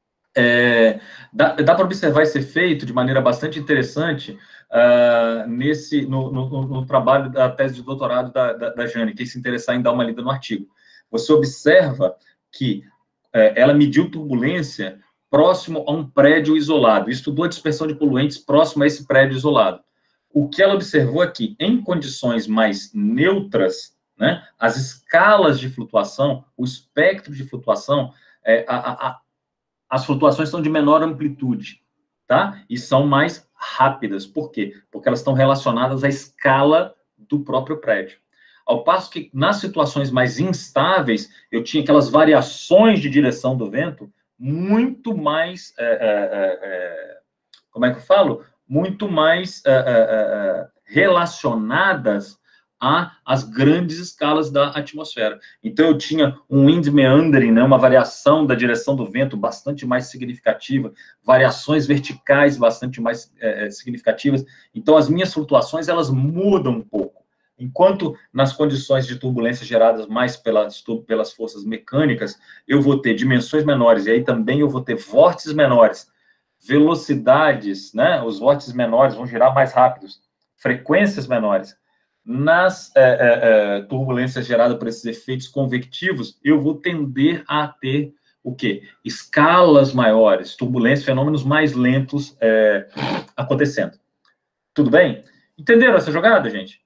Dá para observar esse efeito de maneira bastante interessante no trabalho da tese de doutorado da Jane, quem se interessar em dar uma lida no artigo. Você observa que ela mediu turbulência próximo a um prédio isolado, estudou a dispersão de poluentes próximo a esse prédio isolado. O que ela observou é que, em condições mais neutras, né, as escalas de flutuação, o espectro de flutuação, as flutuações são de menor amplitude. tá? E são mais rápidas. Por quê? Porque elas estão relacionadas à escala do próprio prédio. Ao passo que, nas situações mais instáveis, eu tinha aquelas variações de direção do vento muito mais, como é que eu falo? Muito mais relacionadas às grandes escalas da atmosfera. Então, eu tinha um wind meandering, né, uma variação da direção do vento bastante mais significativa, variações verticais bastante mais significativas. Então, as minhas flutuações, elas mudam um pouco. Enquanto nas condições de turbulência geradas mais pelas forças mecânicas, eu vou ter dimensões menores, e aí também eu vou ter vórtices menores, velocidades, né? Os vórtices menores vão girar mais rápidos, frequências menores. Nas turbulências geradas por esses efeitos convectivos, eu vou tender a ter o quê? Escalas maiores, turbulências, fenômenos mais lentos acontecendo. Tudo bem? Entenderam essa jogada, gente?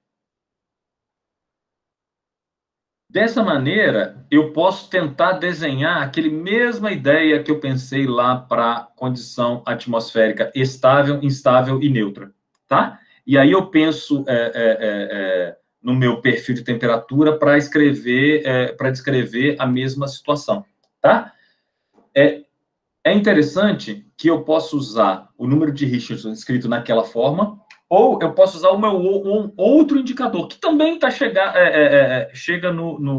Dessa maneira, eu posso tentar desenhar aquele mesma ideia que eu pensei lá para a condição atmosférica estável, instável e neutra, tá? E aí eu penso no meu perfil de temperatura para descrever a mesma situação, tá? É interessante que eu possa usar o número de Richardson escrito naquela forma, ou eu posso usar um outro indicador, que também chega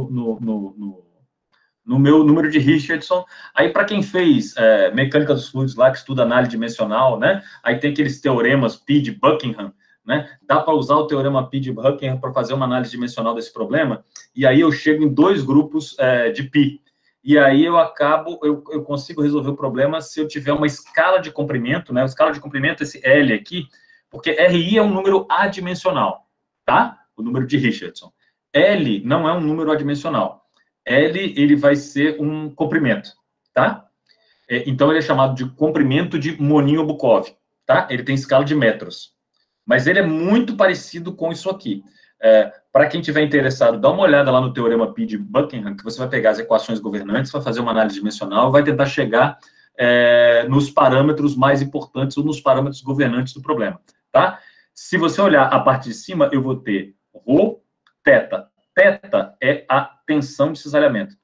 no meu número de Richardson. Aí, para quem fez mecânica dos fluidos lá, que estuda análise dimensional, né? Aí tem aqueles teoremas P de Buckingham, né? Dá para usar o teorema P de Buckingham para fazer uma análise dimensional desse problema, e aí eu chego em dois grupos de P. E aí eu consigo resolver o problema se eu tiver uma escala de comprimento, né? A escala de comprimento, esse L aqui, porque RI é um número adimensional, tá? O número de Richardson. L não é um número adimensional. L, ele vai ser um comprimento, tá? Então, ele é chamado de comprimento de Moninho-Bukov, tá? Ele tem escala de metros. Mas ele é muito parecido com isso aqui. Para quem tiver interessado, dá uma olhada lá no teorema P de Buckingham, que você vai pegar as equações governantes, vai fazer uma análise dimensional, vai tentar chegar nos parâmetros mais importantes ou nos parâmetros governantes do problema, tá? Se você olhar a parte de cima, eu vou ter ρ, θ. Θ é a tensão de cisalhamento.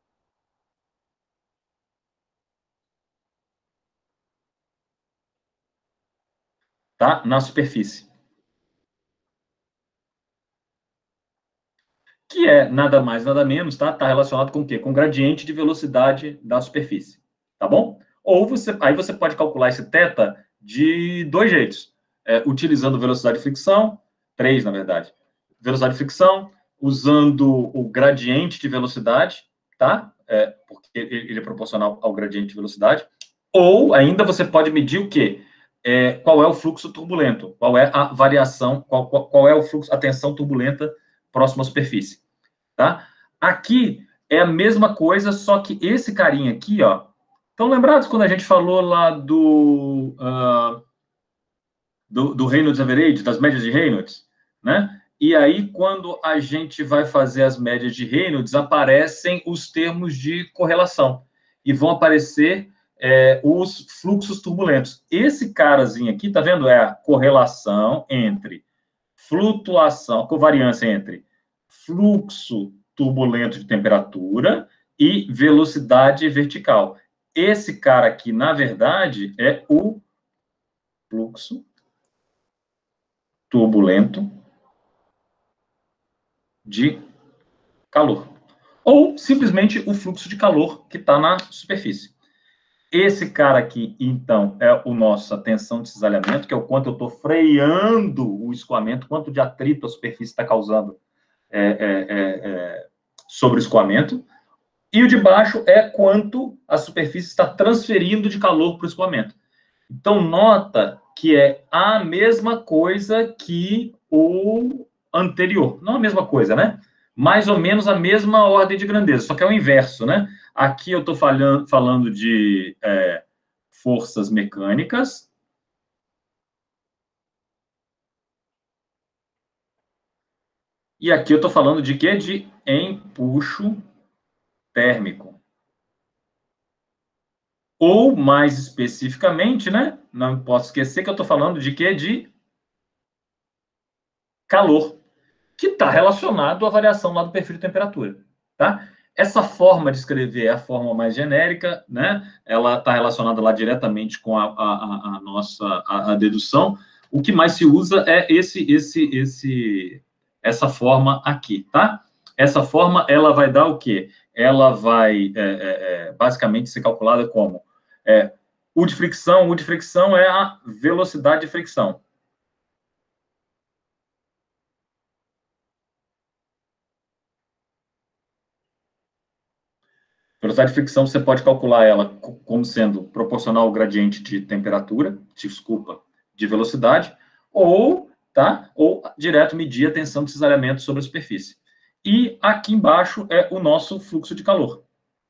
Tá? Na superfície. Que é nada mais, nada menos, tá? Tá relacionado com o quê? Com o gradiente de velocidade da superfície, tá bom? Ou aí você pode calcular esse θ de dois jeitos. Utilizando velocidade de fricção, três, na verdade. Velocidade de fricção, usando o gradiente de velocidade, tá? Porque ele é proporcional ao gradiente de velocidade. Ou ainda você pode medir o quê? Qual é o fluxo turbulento? Qual é a variação? Qual é o fluxo, a tensão turbulenta próximo à superfície, tá? Aqui é a mesma coisa, só que esse carinha aqui, ó, estão lembrados quando a gente falou lá do Reynolds Average, das médias de Reynolds, né? E aí, quando a gente vai fazer as médias de Reynolds, aparecem os termos de correlação e vão aparecer os fluxos turbulentos. Esse carazinho aqui, tá vendo? É a correlação entre flutuação, covariância entre fluxo turbulento de temperatura e velocidade vertical. Esse cara aqui, na verdade, é o fluxo turbulento de calor. Ou simplesmente o fluxo de calor que está na superfície. Esse cara aqui, então, é o nossa tensão de cisalhamento, que é o quanto eu estou freando o escoamento, quanto de atrito a superfície está causando sobre o escoamento. E o de baixo é quanto a superfície está transferindo de calor para o escoamento. Então, nota que é a mesma coisa que o anterior. Não a mesma coisa, né? Mais ou menos a mesma ordem de grandeza, só que é o inverso, né? Aqui eu estou falando de forças mecânicas. E aqui eu estou falando de quê? De empuxo térmico. Ou, mais especificamente, né? Não posso esquecer que eu estou falando de quê? De calor, que está relacionado à variação lá do perfil de temperatura, tá? Essa forma de escrever é a forma mais genérica, né? Ela está relacionada lá diretamente com a nossa dedução. O que mais se usa é essa forma aqui, tá? Essa forma, ela vai dar o quê? Ela vai, basicamente, ser calculada como U de fricção é a velocidade de fricção. Velocidade de fricção, você pode calcular ela como sendo proporcional ao gradiente de temperatura, de velocidade, ou direto medir a tensão de cisalhamento sobre a superfície. E aqui embaixo é o nosso fluxo de calor.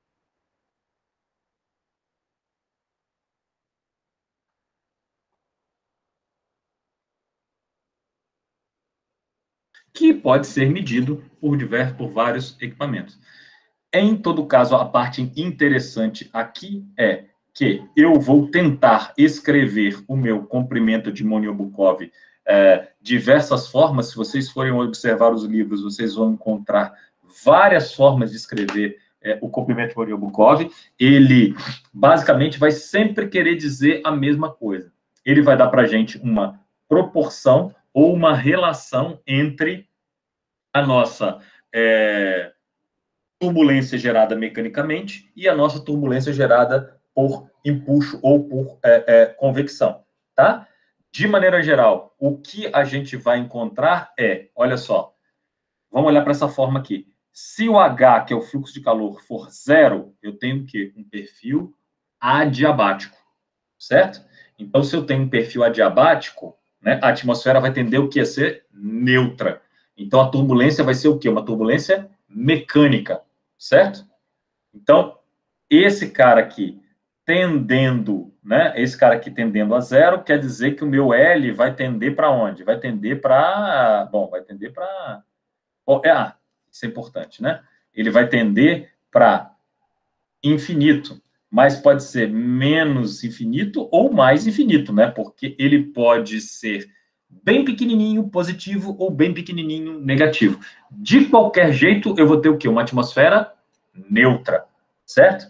Que pode ser medido por vários equipamentos. Em todo caso, a parte interessante aqui é que eu vou tentar escrever o meu comprimento de Monio-Bukov diversas formas. Se vocês forem observar os livros, vocês vão encontrar várias formas de escrever o comprimento de Monio-Bukov. Ele, basicamente, vai sempre querer dizer a mesma coisa. Ele vai dar para a gente uma proporção ou uma relação entre a nossa turbulência gerada mecanicamente e a nossa turbulência gerada por empuxo ou por convecção, tá? De maneira geral, o que a gente vai encontrar olha só, vamos olhar para essa forma aqui. Se o H, que é o fluxo de calor, for zero, eu tenho o quê? Um perfil adiabático, certo? Então, se eu tenho um perfil adiabático, né, a atmosfera vai tender o que? A ser neutra. Então, a turbulência vai ser o quê? Uma turbulência mecânica, certo? Então, esse cara aqui tendendo, né? Esse cara aqui tendendo a zero, quer dizer que o meu L vai tender para onde? Vai tender para... Bom, vai tender para... isso é importante, né? Ele vai tender para infinito, mas pode ser menos infinito ou mais infinito, né? Porque ele pode ser bem pequenininho positivo ou bem pequenininho negativo. De qualquer jeito, eu vou ter o quê? Uma atmosfera neutra, certo?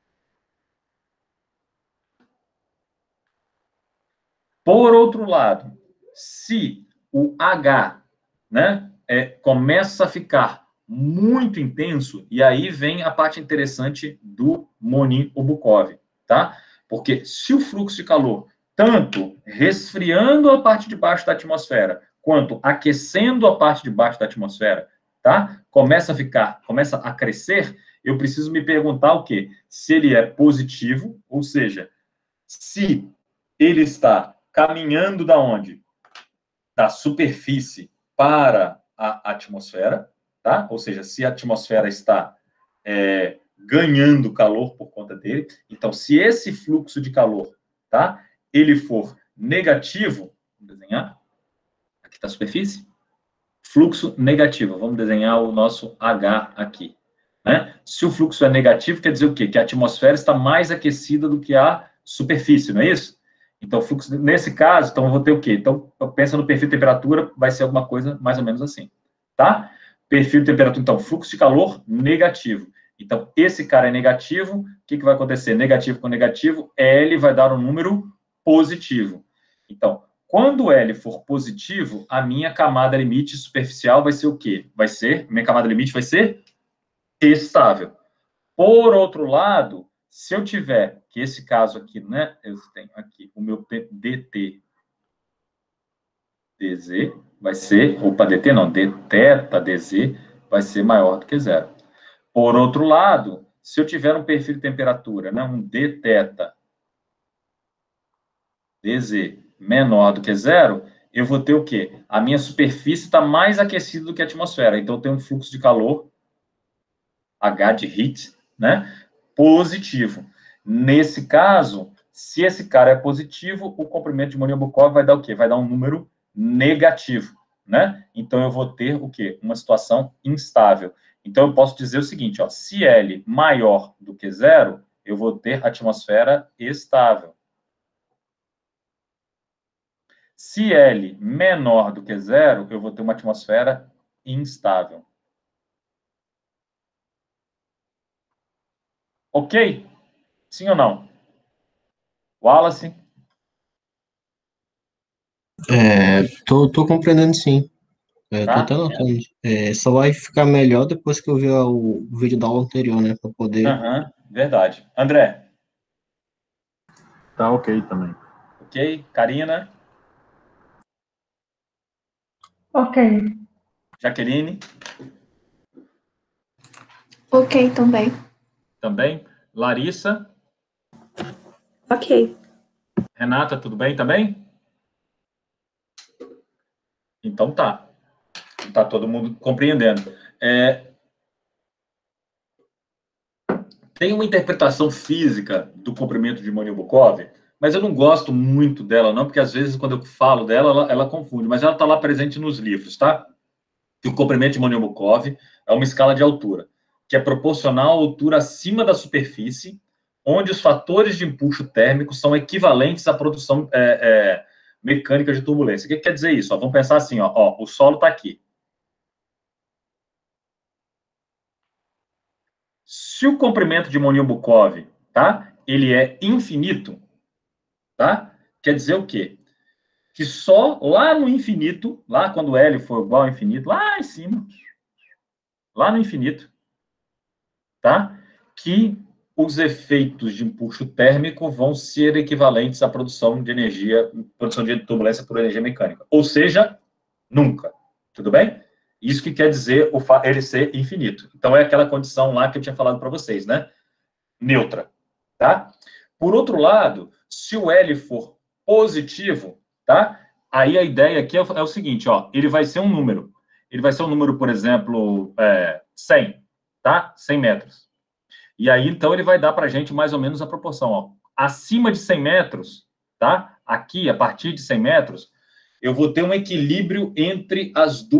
Por outro lado, se o H, né, começa a ficar muito intenso, e aí vem a parte interessante do Monin-Bukov, tá? Porque se o fluxo de calor, tanto resfriando a parte de baixo da atmosfera, quanto aquecendo a parte de baixo da atmosfera, tá? Começa a crescer, eu preciso me perguntar o quê? Se ele é positivo, ou seja, se ele está caminhando da onde? Da superfície para a atmosfera, tá? Ou seja, se a atmosfera está ganhando calor por conta dele, então se esse fluxo de calor, tá? Ele for negativo, vamos desenhar, aqui está a superfície, fluxo negativo, vamos desenhar o nosso H aqui, né? Se o fluxo é negativo, quer dizer o quê? Que a atmosfera está mais aquecida do que a superfície, não é isso? Então, fluxo, nesse caso, então eu vou ter o quê? Então, pensa no perfil de temperatura, vai ser alguma coisa mais ou menos assim, tá? Perfil de temperatura, então, fluxo de calor negativo. Então, esse cara é negativo, o que vai acontecer? Negativo com negativo, L vai dar um número positivo. Então, quando L for positivo, a minha camada limite superficial vai ser o quê? Minha camada limite vai ser estável. Por outro lado, se eu tiver, que esse caso aqui, né, eu tenho aqui o meu dt dz vai ser, opa, dt não, dθ dz vai ser maior do que zero. Por outro lado, se eu tiver um perfil de temperatura, né, um dθ dz menor do que zero, eu vou ter o quê? A minha superfície está mais aquecida do que a atmosfera, então eu tenho um fluxo de calor, H de heat, né, positivo. Nesse caso, se esse cara é positivo, o comprimento de Monio-Bukov vai dar o quê? Vai dar um número negativo, né? Então, eu vou ter o quê? Uma situação instável. Então, eu posso dizer o seguinte, ó, se L maior do que zero, eu vou ter atmosfera estável. Se L menor do que 0, eu vou ter uma atmosfera instável. Ok? Sim ou não? Wallace? Tô compreendendo sim. Tô Tá? até anotando. Só vai ficar melhor depois que eu ver o vídeo da aula anterior, né? Para poder. Aham, verdade. André? Tá ok também. Ok? Karina? Ok. Jaqueline? Ok, também. Também? Larissa? Ok. Renata, tudo bem também? Então tá. Tá todo mundo compreendendo. Tem uma interpretação física do comprimento de Monil-Bukov, mas eu não gosto muito dela, não, porque às vezes quando eu falo dela, ela confunde, mas ela está lá presente nos livros, tá? Que o comprimento de Monil-Bukov é uma escala de altura, que é proporcional à altura acima da superfície, onde os fatores de empuxo térmico são equivalentes à produção mecânica de turbulência. O que quer dizer isso? Vamos pensar assim, o solo está aqui. Se o comprimento de Monil-Bukov, tá? Ele é infinito, tá? Quer dizer o quê? Que só lá no infinito, lá quando L for igual ao infinito, lá em cima, lá no infinito, tá? Que os efeitos de empuxo térmico vão ser equivalentes à produção de energia, produção de turbulência por energia mecânica. Ou seja, nunca. Tudo bem? Isso que quer dizer ele ser infinito. Então, é aquela condição lá que eu tinha falado para vocês, né? Neutra, tá? Por outro lado, se o L for positivo, tá? Aí a ideia aqui é o seguinte, ele vai ser um número. Ele vai ser um número, por exemplo, 100, tá? 100 metros. E aí, então, ele vai dar para a gente mais ou menos a proporção, Acima de 100 metros, tá? Aqui, a partir de 100 metros, eu vou ter um equilíbrio entre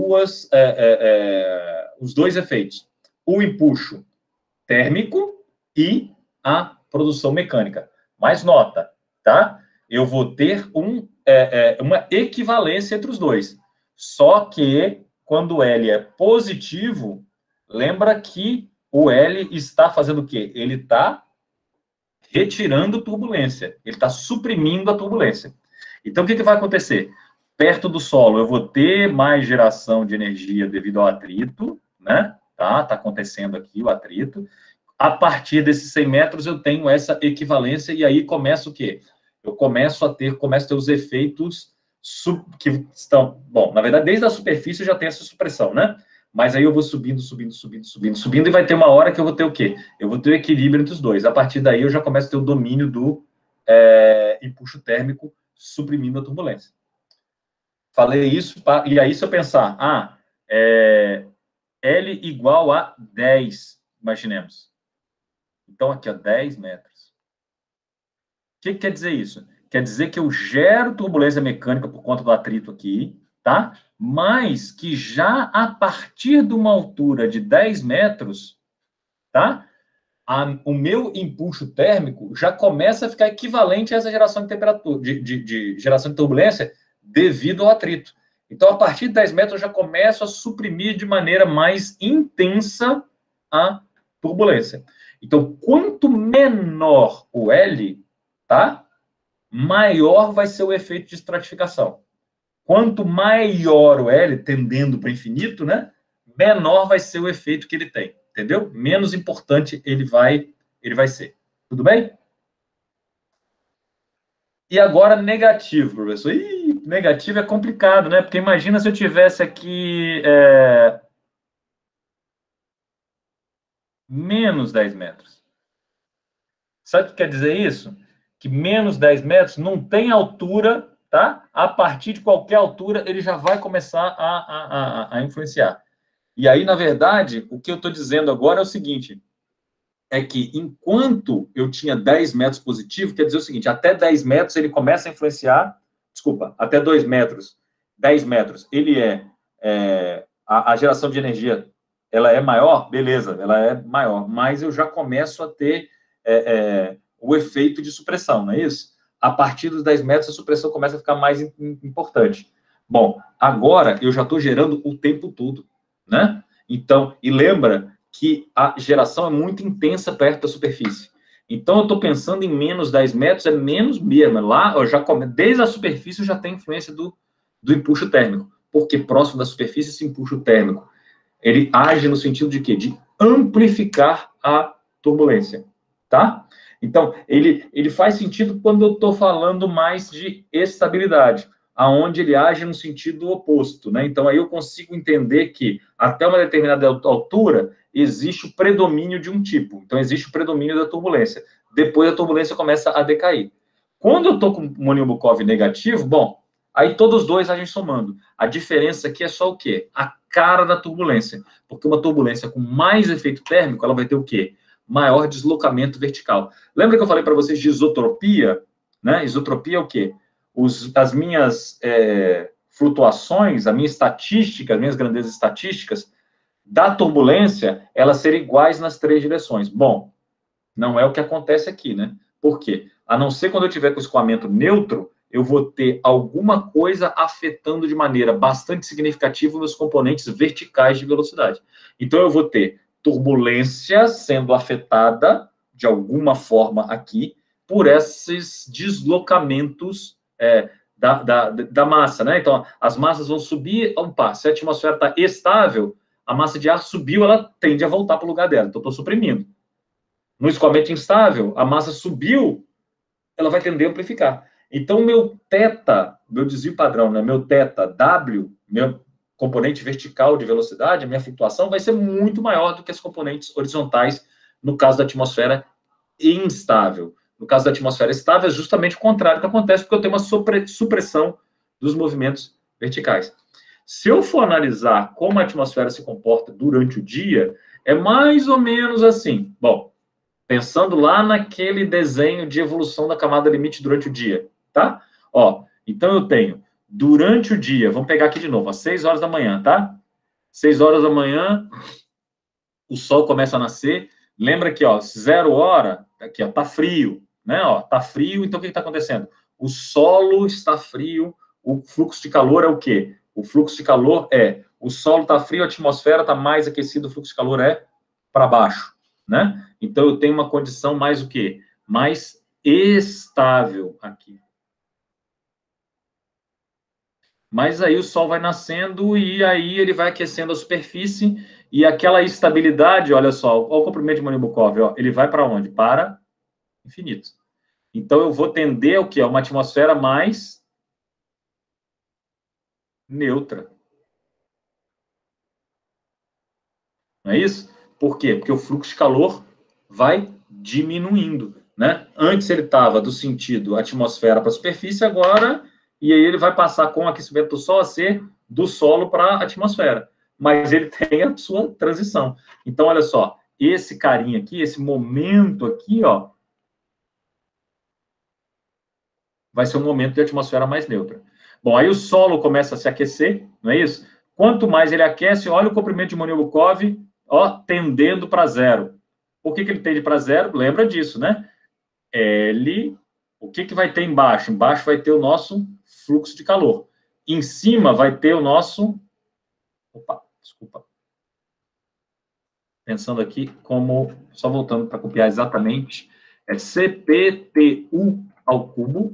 os dois efeitos. O empuxo térmico e a produção mecânica. Mas nota, tá? Eu vou ter uma equivalência entre os dois. Só que, quando L é positivo, lembra que o L está fazendo o quê? Ele está retirando turbulência. Ele está suprimindo a turbulência. Então, o que vai acontecer? Perto do solo, eu vou ter mais geração de energia devido ao atrito, né? Tá acontecendo aqui o atrito. A partir desses 100 metros, eu tenho essa equivalência, e aí começa o quê? Eu começo a ter os efeitos que estão... Bom, na verdade, desde a superfície eu já tenho essa supressão, né? Mas aí eu vou subindo, e vai ter uma hora que eu vou ter o quê? Eu vou ter o equilíbrio entre os dois. A partir daí, eu já começo a ter o domínio do empuxo térmico suprimindo a turbulência. Falei isso, e aí se eu pensar, L igual a 10, imaginemos. Então, aqui, 10 metros. O que quer dizer isso? Quer dizer que eu gero turbulência mecânica por conta do atrito aqui, tá? Mas que já a partir de uma altura de 10 metros, tá? O meu empuxo térmico já começa a ficar equivalente a essa geração de temperatura, de geração de turbulência devido ao atrito. Então, a partir de 10 metros, eu já começo a suprimir de maneira mais intensa a turbulência. Então, quanto menor o L, tá? Maior vai ser o efeito de estratificação. Quanto maior o L, tendendo para o infinito, né? Menor vai ser o efeito que ele tem, entendeu? Menos importante ele vai ser. Tudo bem? E agora negativo, professor. Negativo é complicado, né? Porque imagina se eu tivesse aqui menos 10 metros. Sabe o que quer dizer isso? Que menos 10 metros não tem altura, tá? A partir de qualquer altura, ele já vai começar a influenciar. E aí, na verdade, o que eu estou dizendo agora é o seguinte, é que enquanto eu tinha 10 metros positivo, quer dizer o seguinte, até 10 metros ele começa a influenciar, até 2 metros, 10 metros, ele a geração de energia, ela é maior? Beleza, ela é maior, mas eu já começo a ter o efeito de supressão, não é isso? A partir dos 10 metros, a supressão começa a ficar mais importante. Bom, agora eu já estou gerando o tempo todo, né? Então, e lembra que a geração é muito intensa perto da superfície. Então, eu estou pensando em menos 10 metros, é menos mesmo. Lá, desde a superfície, eu já tenho influência do empuxo térmico. Porque próximo da superfície, esse empuxo térmico, ele age no sentido de quê? De amplificar a turbulência, tá? Então, ele faz sentido quando eu estou falando mais de estabilidade, aonde ele age no sentido oposto, né? Então, aí eu consigo entender que até uma determinada altura existe o predomínio de um tipo. Então, existe o predomínio da turbulência. Depois, a turbulência começa a decair. Quando eu estou com o Monil-Bukov negativo, bom, aí todos os dois agem somando. A diferença aqui é só o quê? A cara da turbulência. Porque uma turbulência com mais efeito térmico, ela vai ter o quê? Maior deslocamento vertical. Lembra que eu falei para vocês de isotropia? Né? Isotropia é o quê? As minhas flutuações, a minha estatística, as minhas grandezas estatísticas da turbulência, elas serem iguais nas 3 direções. Bom, não é o que acontece aqui, né? Por quê? A não ser quando eu tiver com escoamento neutro, eu vou ter alguma coisa afetando de maneira bastante significativa os meus componentes verticais de velocidade. Então, eu vou ter turbulência sendo afetada de alguma forma aqui por esses deslocamentos da massa, né? Então, as massas vão subir, opa, se a atmosfera está estável, a massa de ar subiu, ela tende a voltar para o lugar dela. Então, estou suprimindo. No escoamento instável, a massa subiu, ela vai tender a amplificar. Então, meu θ, meu desvio padrão, né? Meu θ, W, meu componente vertical de velocidade, a minha flutuação vai ser muito maior do que as componentes horizontais no caso da atmosfera instável. No caso da atmosfera estável, é justamente o contrário que acontece, porque eu tenho uma supressão dos movimentos verticais. Se eu for analisar como a atmosfera se comporta durante o dia, é mais ou menos assim. Bom, pensando lá naquele desenho de evolução da camada limite durante o dia, tá? Ó, então eu tenho, durante o dia, vamos pegar aqui de novo, às 6 horas da manhã, tá? 6 horas da manhã, o sol começa a nascer. Lembra que, ó, 0 hora, aqui, ó, tá frio, né? Ó, tá frio, então o que está acontecendo? O solo está frio, o fluxo de calor é o quê? O fluxo de calor o solo está frio, a atmosfera está mais aquecida, o fluxo de calor é para baixo, né? Então, eu tenho uma condição mais o quê? Mais estável aqui. Mas aí o sol vai nascendo e aí ele vai aquecendo a superfície e aquela estabilidade, olha só, olha o comprimento de Monil-Bukov, ó, ele vai para onde? Para infinito. Então, eu vou tender ao quê? A uma atmosfera mais neutra. Não é isso? Por quê? Porque o fluxo de calor vai diminuindo, né? Antes ele estava do sentido atmosfera para a superfície, agora, e aí ele vai passar com o aquecimento do Sol a ser do solo para a atmosfera. Mas ele tem a sua transição. Então, olha só, esse carinha aqui, esse momento aqui, ó, vai ser um momento de atmosfera mais neutra. Bom, aí o solo começa a se aquecer, não é isso? Quanto mais ele aquece, olha o comprimento de Monil-Bukov, ó, tendendo para zero. Por que ele tende para zero? Lembra disso, né? L, o que vai ter embaixo? Embaixo vai ter o nosso fluxo de calor. Em cima vai ter o nosso... Opa, desculpa. Pensando aqui como... Só voltando para copiar exatamente. É CPTU ao cubo.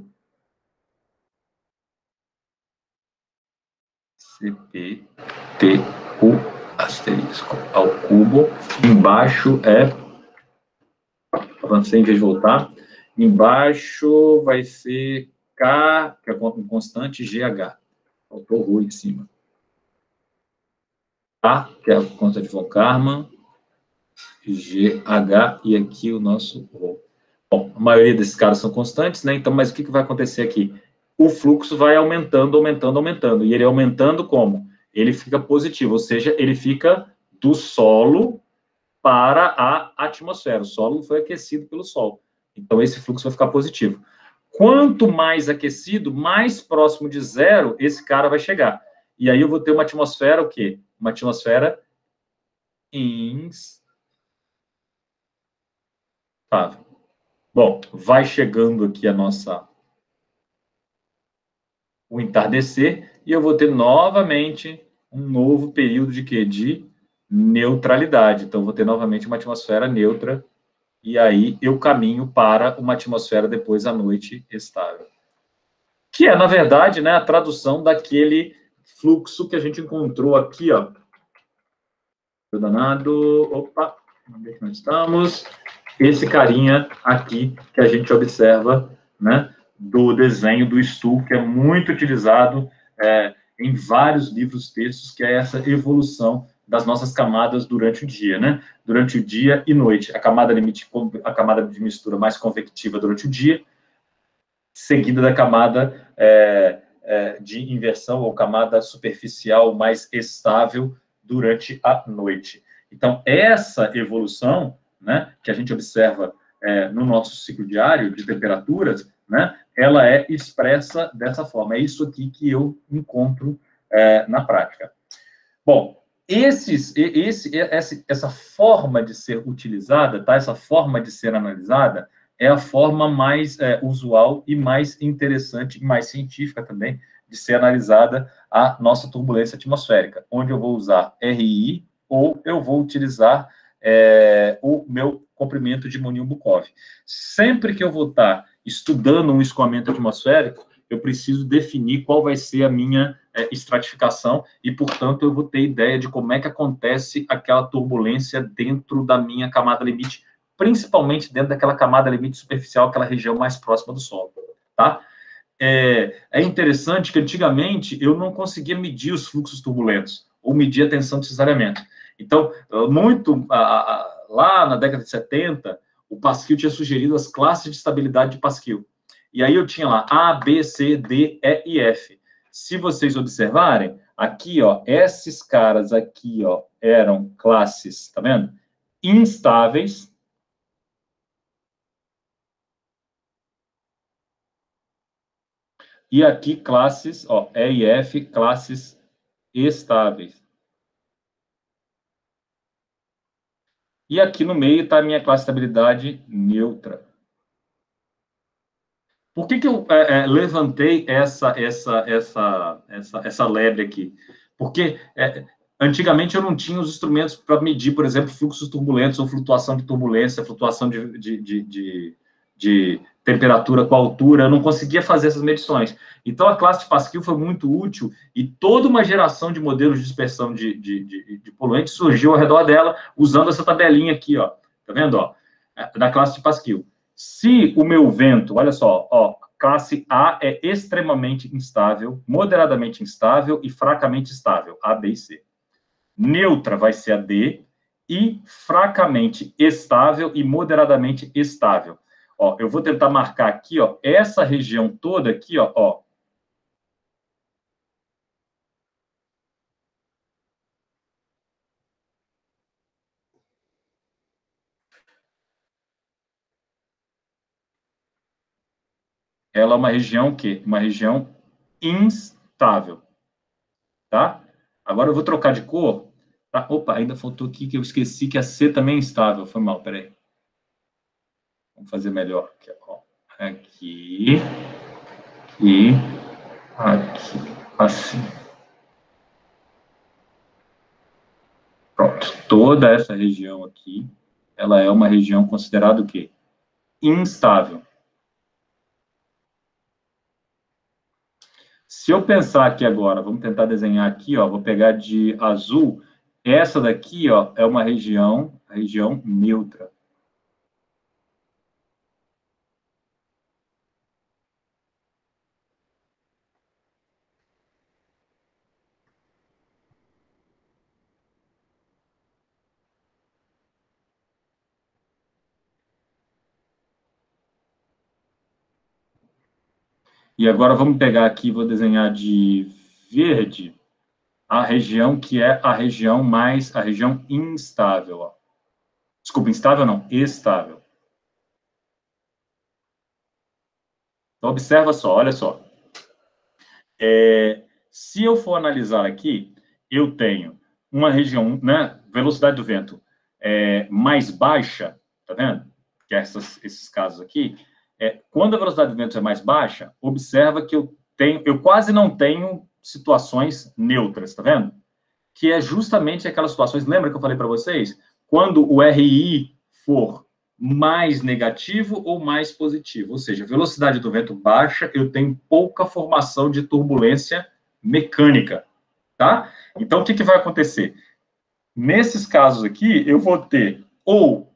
CPTU asterisco ao cubo. Embaixo avancei em vez de voltar. Embaixo vai ser K, que é constante, GH. Faltou o em cima. A, que é a constante de von Karman, GH, e aqui o nosso ρ. Bom, a maioria desses caras são constantes, né? Então, mas o que vai acontecer aqui? O fluxo vai aumentando, aumentando, aumentando. E ele aumentando como? Ele fica positivo, ou seja, ele fica do solo para a atmosfera. O solo foi aquecido pelo Sol. Então, esse fluxo vai ficar positivo. Quanto mais aquecido, mais próximo de zero, esse cara vai chegar. E aí eu vou ter uma atmosfera, o quê? Uma atmosfera instável. Bom, vai chegando aqui o entardecer, e eu vou ter novamente um novo período de quê? De neutralidade. Então, vou ter novamente uma atmosfera neutra, e aí eu caminho para uma atmosfera depois à noite estável. Que é, na verdade, né, a tradução daquele fluxo que a gente encontrou aqui, ó. Danado, opa, onde é que nós estamos? Esse carinha aqui que a gente observa, né, do desenho do Stuhl, que é muito utilizado em vários livros textos, que é essa evolução das nossas camadas durante o dia, né? Durante o dia e noite. A camada limite, a camada de mistura mais convectiva durante o dia, seguida da camada de inversão ou camada superficial mais estável durante a noite. Então, essa evolução, né, que a gente observa no nosso ciclo diário de temperaturas, né, ela é expressa dessa forma. É isso aqui que eu encontro na prática. Bom, essa forma de ser utilizada, tá? Essa forma de ser analisada, é a forma mais usual e mais interessante, e mais científica também, de ser analisada a nossa turbulência atmosférica, onde eu vou usar RI ou eu vou utilizar o meu comprimento de Monil-Bukov. Sempre que eu vou estar estudando um escoamento atmosférico, eu preciso definir qual vai ser a minha estratificação e, portanto, eu vou ter ideia de como é que acontece aquela turbulência dentro da minha camada limite, principalmente dentro daquela camada limite superficial, aquela região mais próxima do solo, tá? É interessante que, antigamente, eu não conseguia medir os fluxos turbulentos ou medir a tensão de cesariamento. Então, lá na década de 70, o Pasquill tinha sugerido as classes de estabilidade de Pasquill. E aí eu tinha lá A, B, C, D, E e F. Se vocês observarem, aqui, ó, esses caras aqui, ó, eram classes, tá vendo? Instáveis. E aqui, classes, ó, E e F, classes estáveis. E aqui no meio está a minha classe de estabilidade neutra. Por que eu levantei essa lebre aqui? Porque antigamente eu não tinha os instrumentos para medir, por exemplo, fluxos turbulentos ou flutuação de turbulência, flutuação de temperatura com altura, eu não conseguia fazer essas medições. Então, a classe de Pasquill foi muito útil e toda uma geração de modelos de dispersão de poluentes surgiu ao redor dela, usando essa tabelinha aqui, ó. Tá vendo, ó? Da classe de Pasquill. Se o meu vento, olha só, ó, classe A é extremamente instável, moderadamente instável e fracamente estável, A, B e C. Neutra vai ser a D, e fracamente estável e moderadamente estável. Ó, eu vou tentar marcar aqui, ó, essa região toda aqui, ó. Ela é uma região o quê? Uma região instável, tá? Agora eu vou trocar de cor. Tá? Opa, ainda faltou aqui que eu esqueci que a C também é instável. Foi mal, peraí. Vamos fazer melhor. Aqui, ó. Aqui. E aqui. Assim. Pronto. Toda essa região aqui, ela é uma região considerada o quê? Instável. Se eu pensar aqui agora, vamos tentar desenhar aqui, ó, vou pegar de azul, essa daqui, ó, é uma região neutra. E agora vamos pegar aqui, vou desenhar de verde a região que é a região instável, ó. Desculpa, instável não, estável. Então, observa só, olha só. Se eu for analisar aqui, eu tenho uma região, né, velocidade do vento mais baixa, tá vendo? que é esses casos aqui, quando a velocidade do vento é mais baixa, observa que eu quase não tenho situações neutras, tá vendo? Que é justamente aquelas situações, lembra que eu falei para vocês? Quando o RI for mais negativo ou mais positivo, ou seja, a velocidade do vento baixa, eu tenho pouca formação de turbulência mecânica, tá? Então, o que vai acontecer? Nesses casos aqui, eu vou ter ou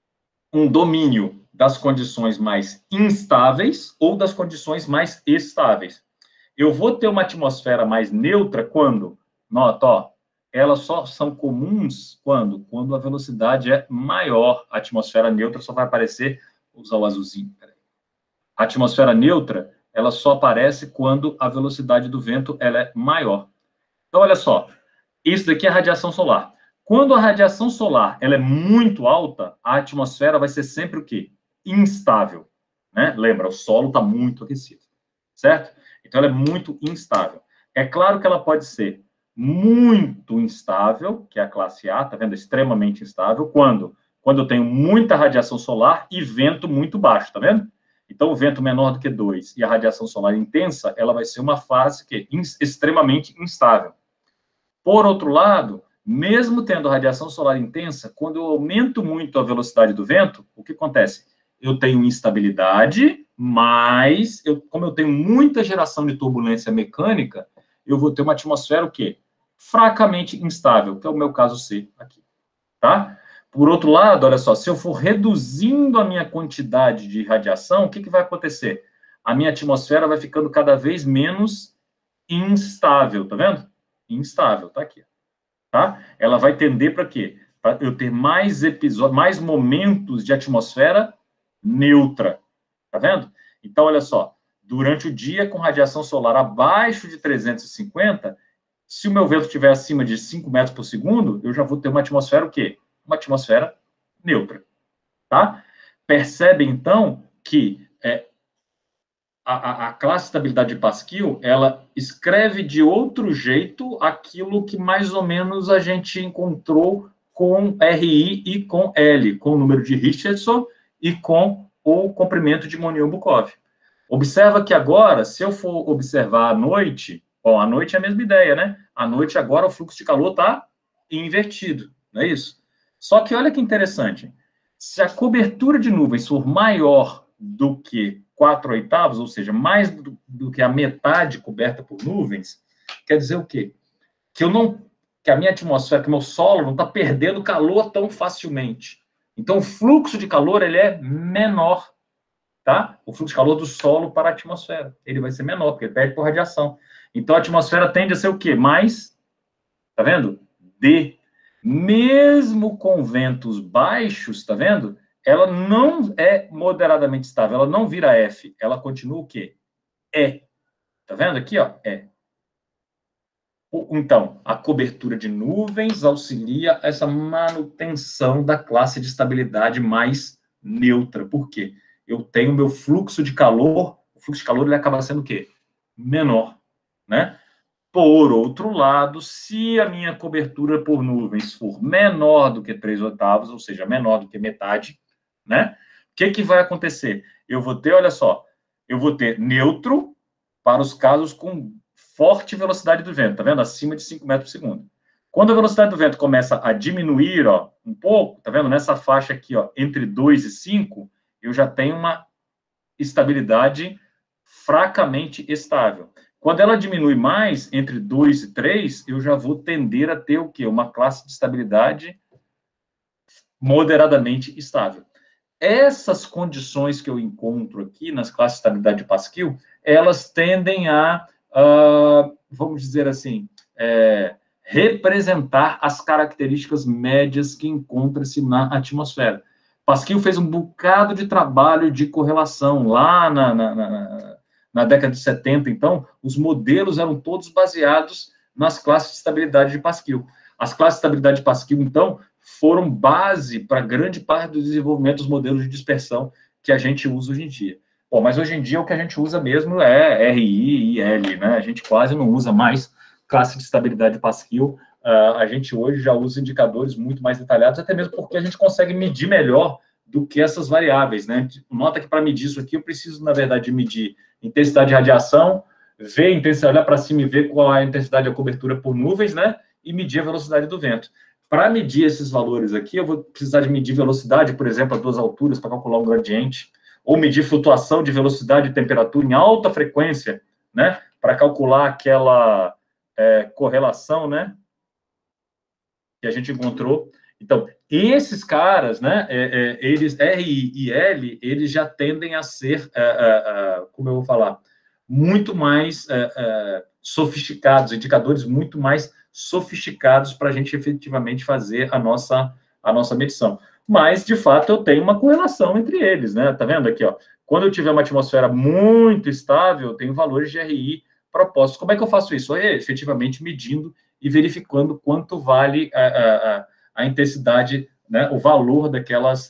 um domínio das condições mais instáveis ou das condições mais estáveis. Eu vou ter uma atmosfera mais neutra quando, nota, ó, elas só são comuns quando a velocidade é maior. A atmosfera neutra só vai aparecer, vou usar o azulzinho, peraí. A atmosfera neutra, ela só aparece quando a velocidade do vento ela é maior. Então, olha só, isso daqui é a radiação solar. Quando a radiação solar ela é muito alta, a atmosfera vai ser sempre o quê? Instável, né? Lembra, o solo está muito aquecido, certo? Então, ela é muito instável. É claro que ela pode ser muito instável, que é a classe A, tá vendo? Extremamente instável. Quando eu tenho muita radiação solar e vento muito baixo, tá vendo? Então, o vento menor do que 2 e a radiação solar intensa, ela vai ser uma fase que é extremamente instável. Por outro lado, mesmo tendo radiação solar intensa, quando eu aumento muito a velocidade do vento, o que acontece? Eu tenho instabilidade, mas como eu tenho muita geração de turbulência mecânica, eu vou ter uma atmosfera o quê? Fracamente instável, que é o meu caso C aqui, tá? Por outro lado, olha só, se eu for reduzindo a minha quantidade de radiação, o que vai acontecer? A minha atmosfera vai ficando cada vez menos instável, tá vendo? Instável, tá aqui, tá? Ela vai tender para quê? Para eu ter mais episódios, mais momentos de atmosfera neutra, tá vendo? Então, olha só, durante o dia com radiação solar abaixo de 350, se o meu vento estiver acima de 5 metros por segundo, eu já vou ter uma atmosfera o quê? Uma atmosfera neutra, tá? Percebe, então, que a classe de estabilidade de Pascal, ela escreve de outro jeito aquilo que mais ou menos a gente encontrou com RI e com L, com o número de Richardson e com o comprimento de Monod-Bukov. Observa que agora, se eu for observar à noite, bom, à noite é a mesma ideia, né? À noite agora o fluxo de calor está invertido, não é isso? Só que olha que interessante, se a cobertura de nuvens for maior do que 4/8, ou seja, mais do que a metade coberta por nuvens, quer dizer o quê? Que a minha atmosfera, que o meu solo não está perdendo calor tão facilmente. Então, o fluxo de calor, ele é menor, tá? O fluxo de calor do solo para a atmosfera. Ele vai ser menor, porque ele perde por radiação. Então, a atmosfera tende a ser o quê? Mais, tá vendo? D. Mesmo com ventos baixos, tá vendo? Ela não é moderadamente estável, ela não vira F, ela continua o quê? E. Tá vendo aqui, ó? E. Então, a cobertura de nuvens auxilia essa manutenção da classe de estabilidade mais neutra. Por quê? Eu tenho meu fluxo de calor, o fluxo de calor ele acaba sendo o quê? Menor, né? Por outro lado, se a minha cobertura por nuvens for menor do que 3/8, ou seja, menor do que metade, né? O que vai acontecer? Eu vou ter, olha só, eu vou ter neutro para os casos com forte velocidade do vento, tá vendo? Acima de 5 metros por segundo. Quando a velocidade do vento começa a diminuir, ó, um pouco, tá vendo? Nessa faixa aqui, ó, entre 2 e 5, eu já tenho uma estabilidade fracamente estável. Quando ela diminui mais, entre 2 e 3, eu já vou tender a ter o quê? Uma classe de estabilidade moderadamente estável. Essas condições que eu encontro aqui nas classes de estabilidade de Pascal, elas tendem a, vamos dizer assim, representar as características médias que encontram-se na atmosfera. Pascal fez um bocado de trabalho de correlação lá na década de 70, então, os modelos eram todos baseados nas classes de estabilidade de Pascal. As classes de estabilidade de Pascal, então, foram base para grande parte do desenvolvimento dos modelos de dispersão que a gente usa hoje em dia. Bom, mas hoje em dia o que a gente usa mesmo é RI e L, né? A gente quase não usa mais classe de estabilidade de Pascal. A gente hoje já usa indicadores muito mais detalhados, até mesmo porque a gente consegue medir melhor do que essas variáveis, né? Nota que para medir isso aqui, eu preciso, na verdade, medir intensidade de radiação, ver a intensidade, olhar para cima e ver qual é a intensidade da cobertura por nuvens, né? E medir a velocidade do vento. Para medir esses valores aqui, eu vou precisar de medir velocidade, por exemplo, a 2 alturas, para calcular um gradiente, ou medir flutuação de velocidade e temperatura em alta frequência, né? Para calcular aquela correlação, né? Que a gente encontrou. Então, esses caras, né? Eles, R e L, eles já tendem a ser, como eu vou falar, muito mais sofisticados, indicadores muito mais sofisticados para a gente efetivamente fazer a nossa medição. Mas, de fato, eu tenho uma correlação entre eles, né? Tá vendo aqui, ó? Quando eu tiver uma atmosfera muito estável, eu tenho valores de RI propostos. Como é que eu faço isso? Efetivamente medindo e verificando quanto vale a intensidade, né? O valor daquelas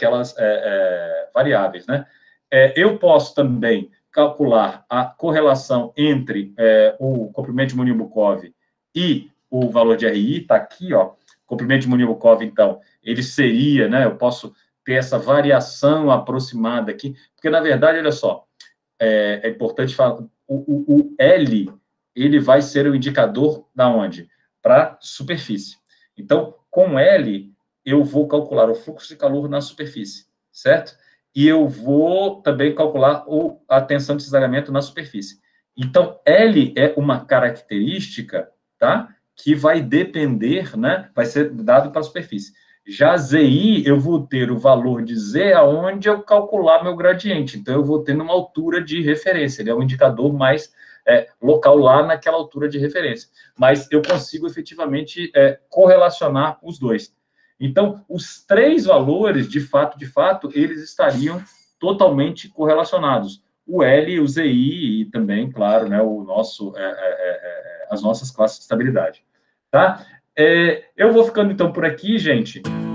variáveis, né? Eu posso também calcular a correlação entre o comprimento de Monibukov e o valor de RI, está aqui, ó, comprimento de Monibukov, então, ele seria, né, eu posso ter essa variação aproximada aqui, porque, na verdade, olha só, é importante falar, o L, ele vai ser o indicador da onde? Para superfície. Então, com L, eu vou calcular o fluxo de calor na superfície, certo? E eu vou também calcular a tensão de cisalhamento na superfície. Então, L é uma característica, tá? Que vai depender, né? Vai ser dado para a superfície. Já ZI, eu vou ter o valor de Z aonde eu calcular meu gradiente. Então, eu vou ter uma altura de referência. Ele é um indicador mais local lá naquela altura de referência. Mas eu consigo efetivamente correlacionar os dois. Então, os três valores, de fato, eles estariam totalmente correlacionados. O L, o ZI e também, claro, né, o nosso, as nossas classes de estabilidade. Tá? Eu vou ficando, então, por aqui, gente.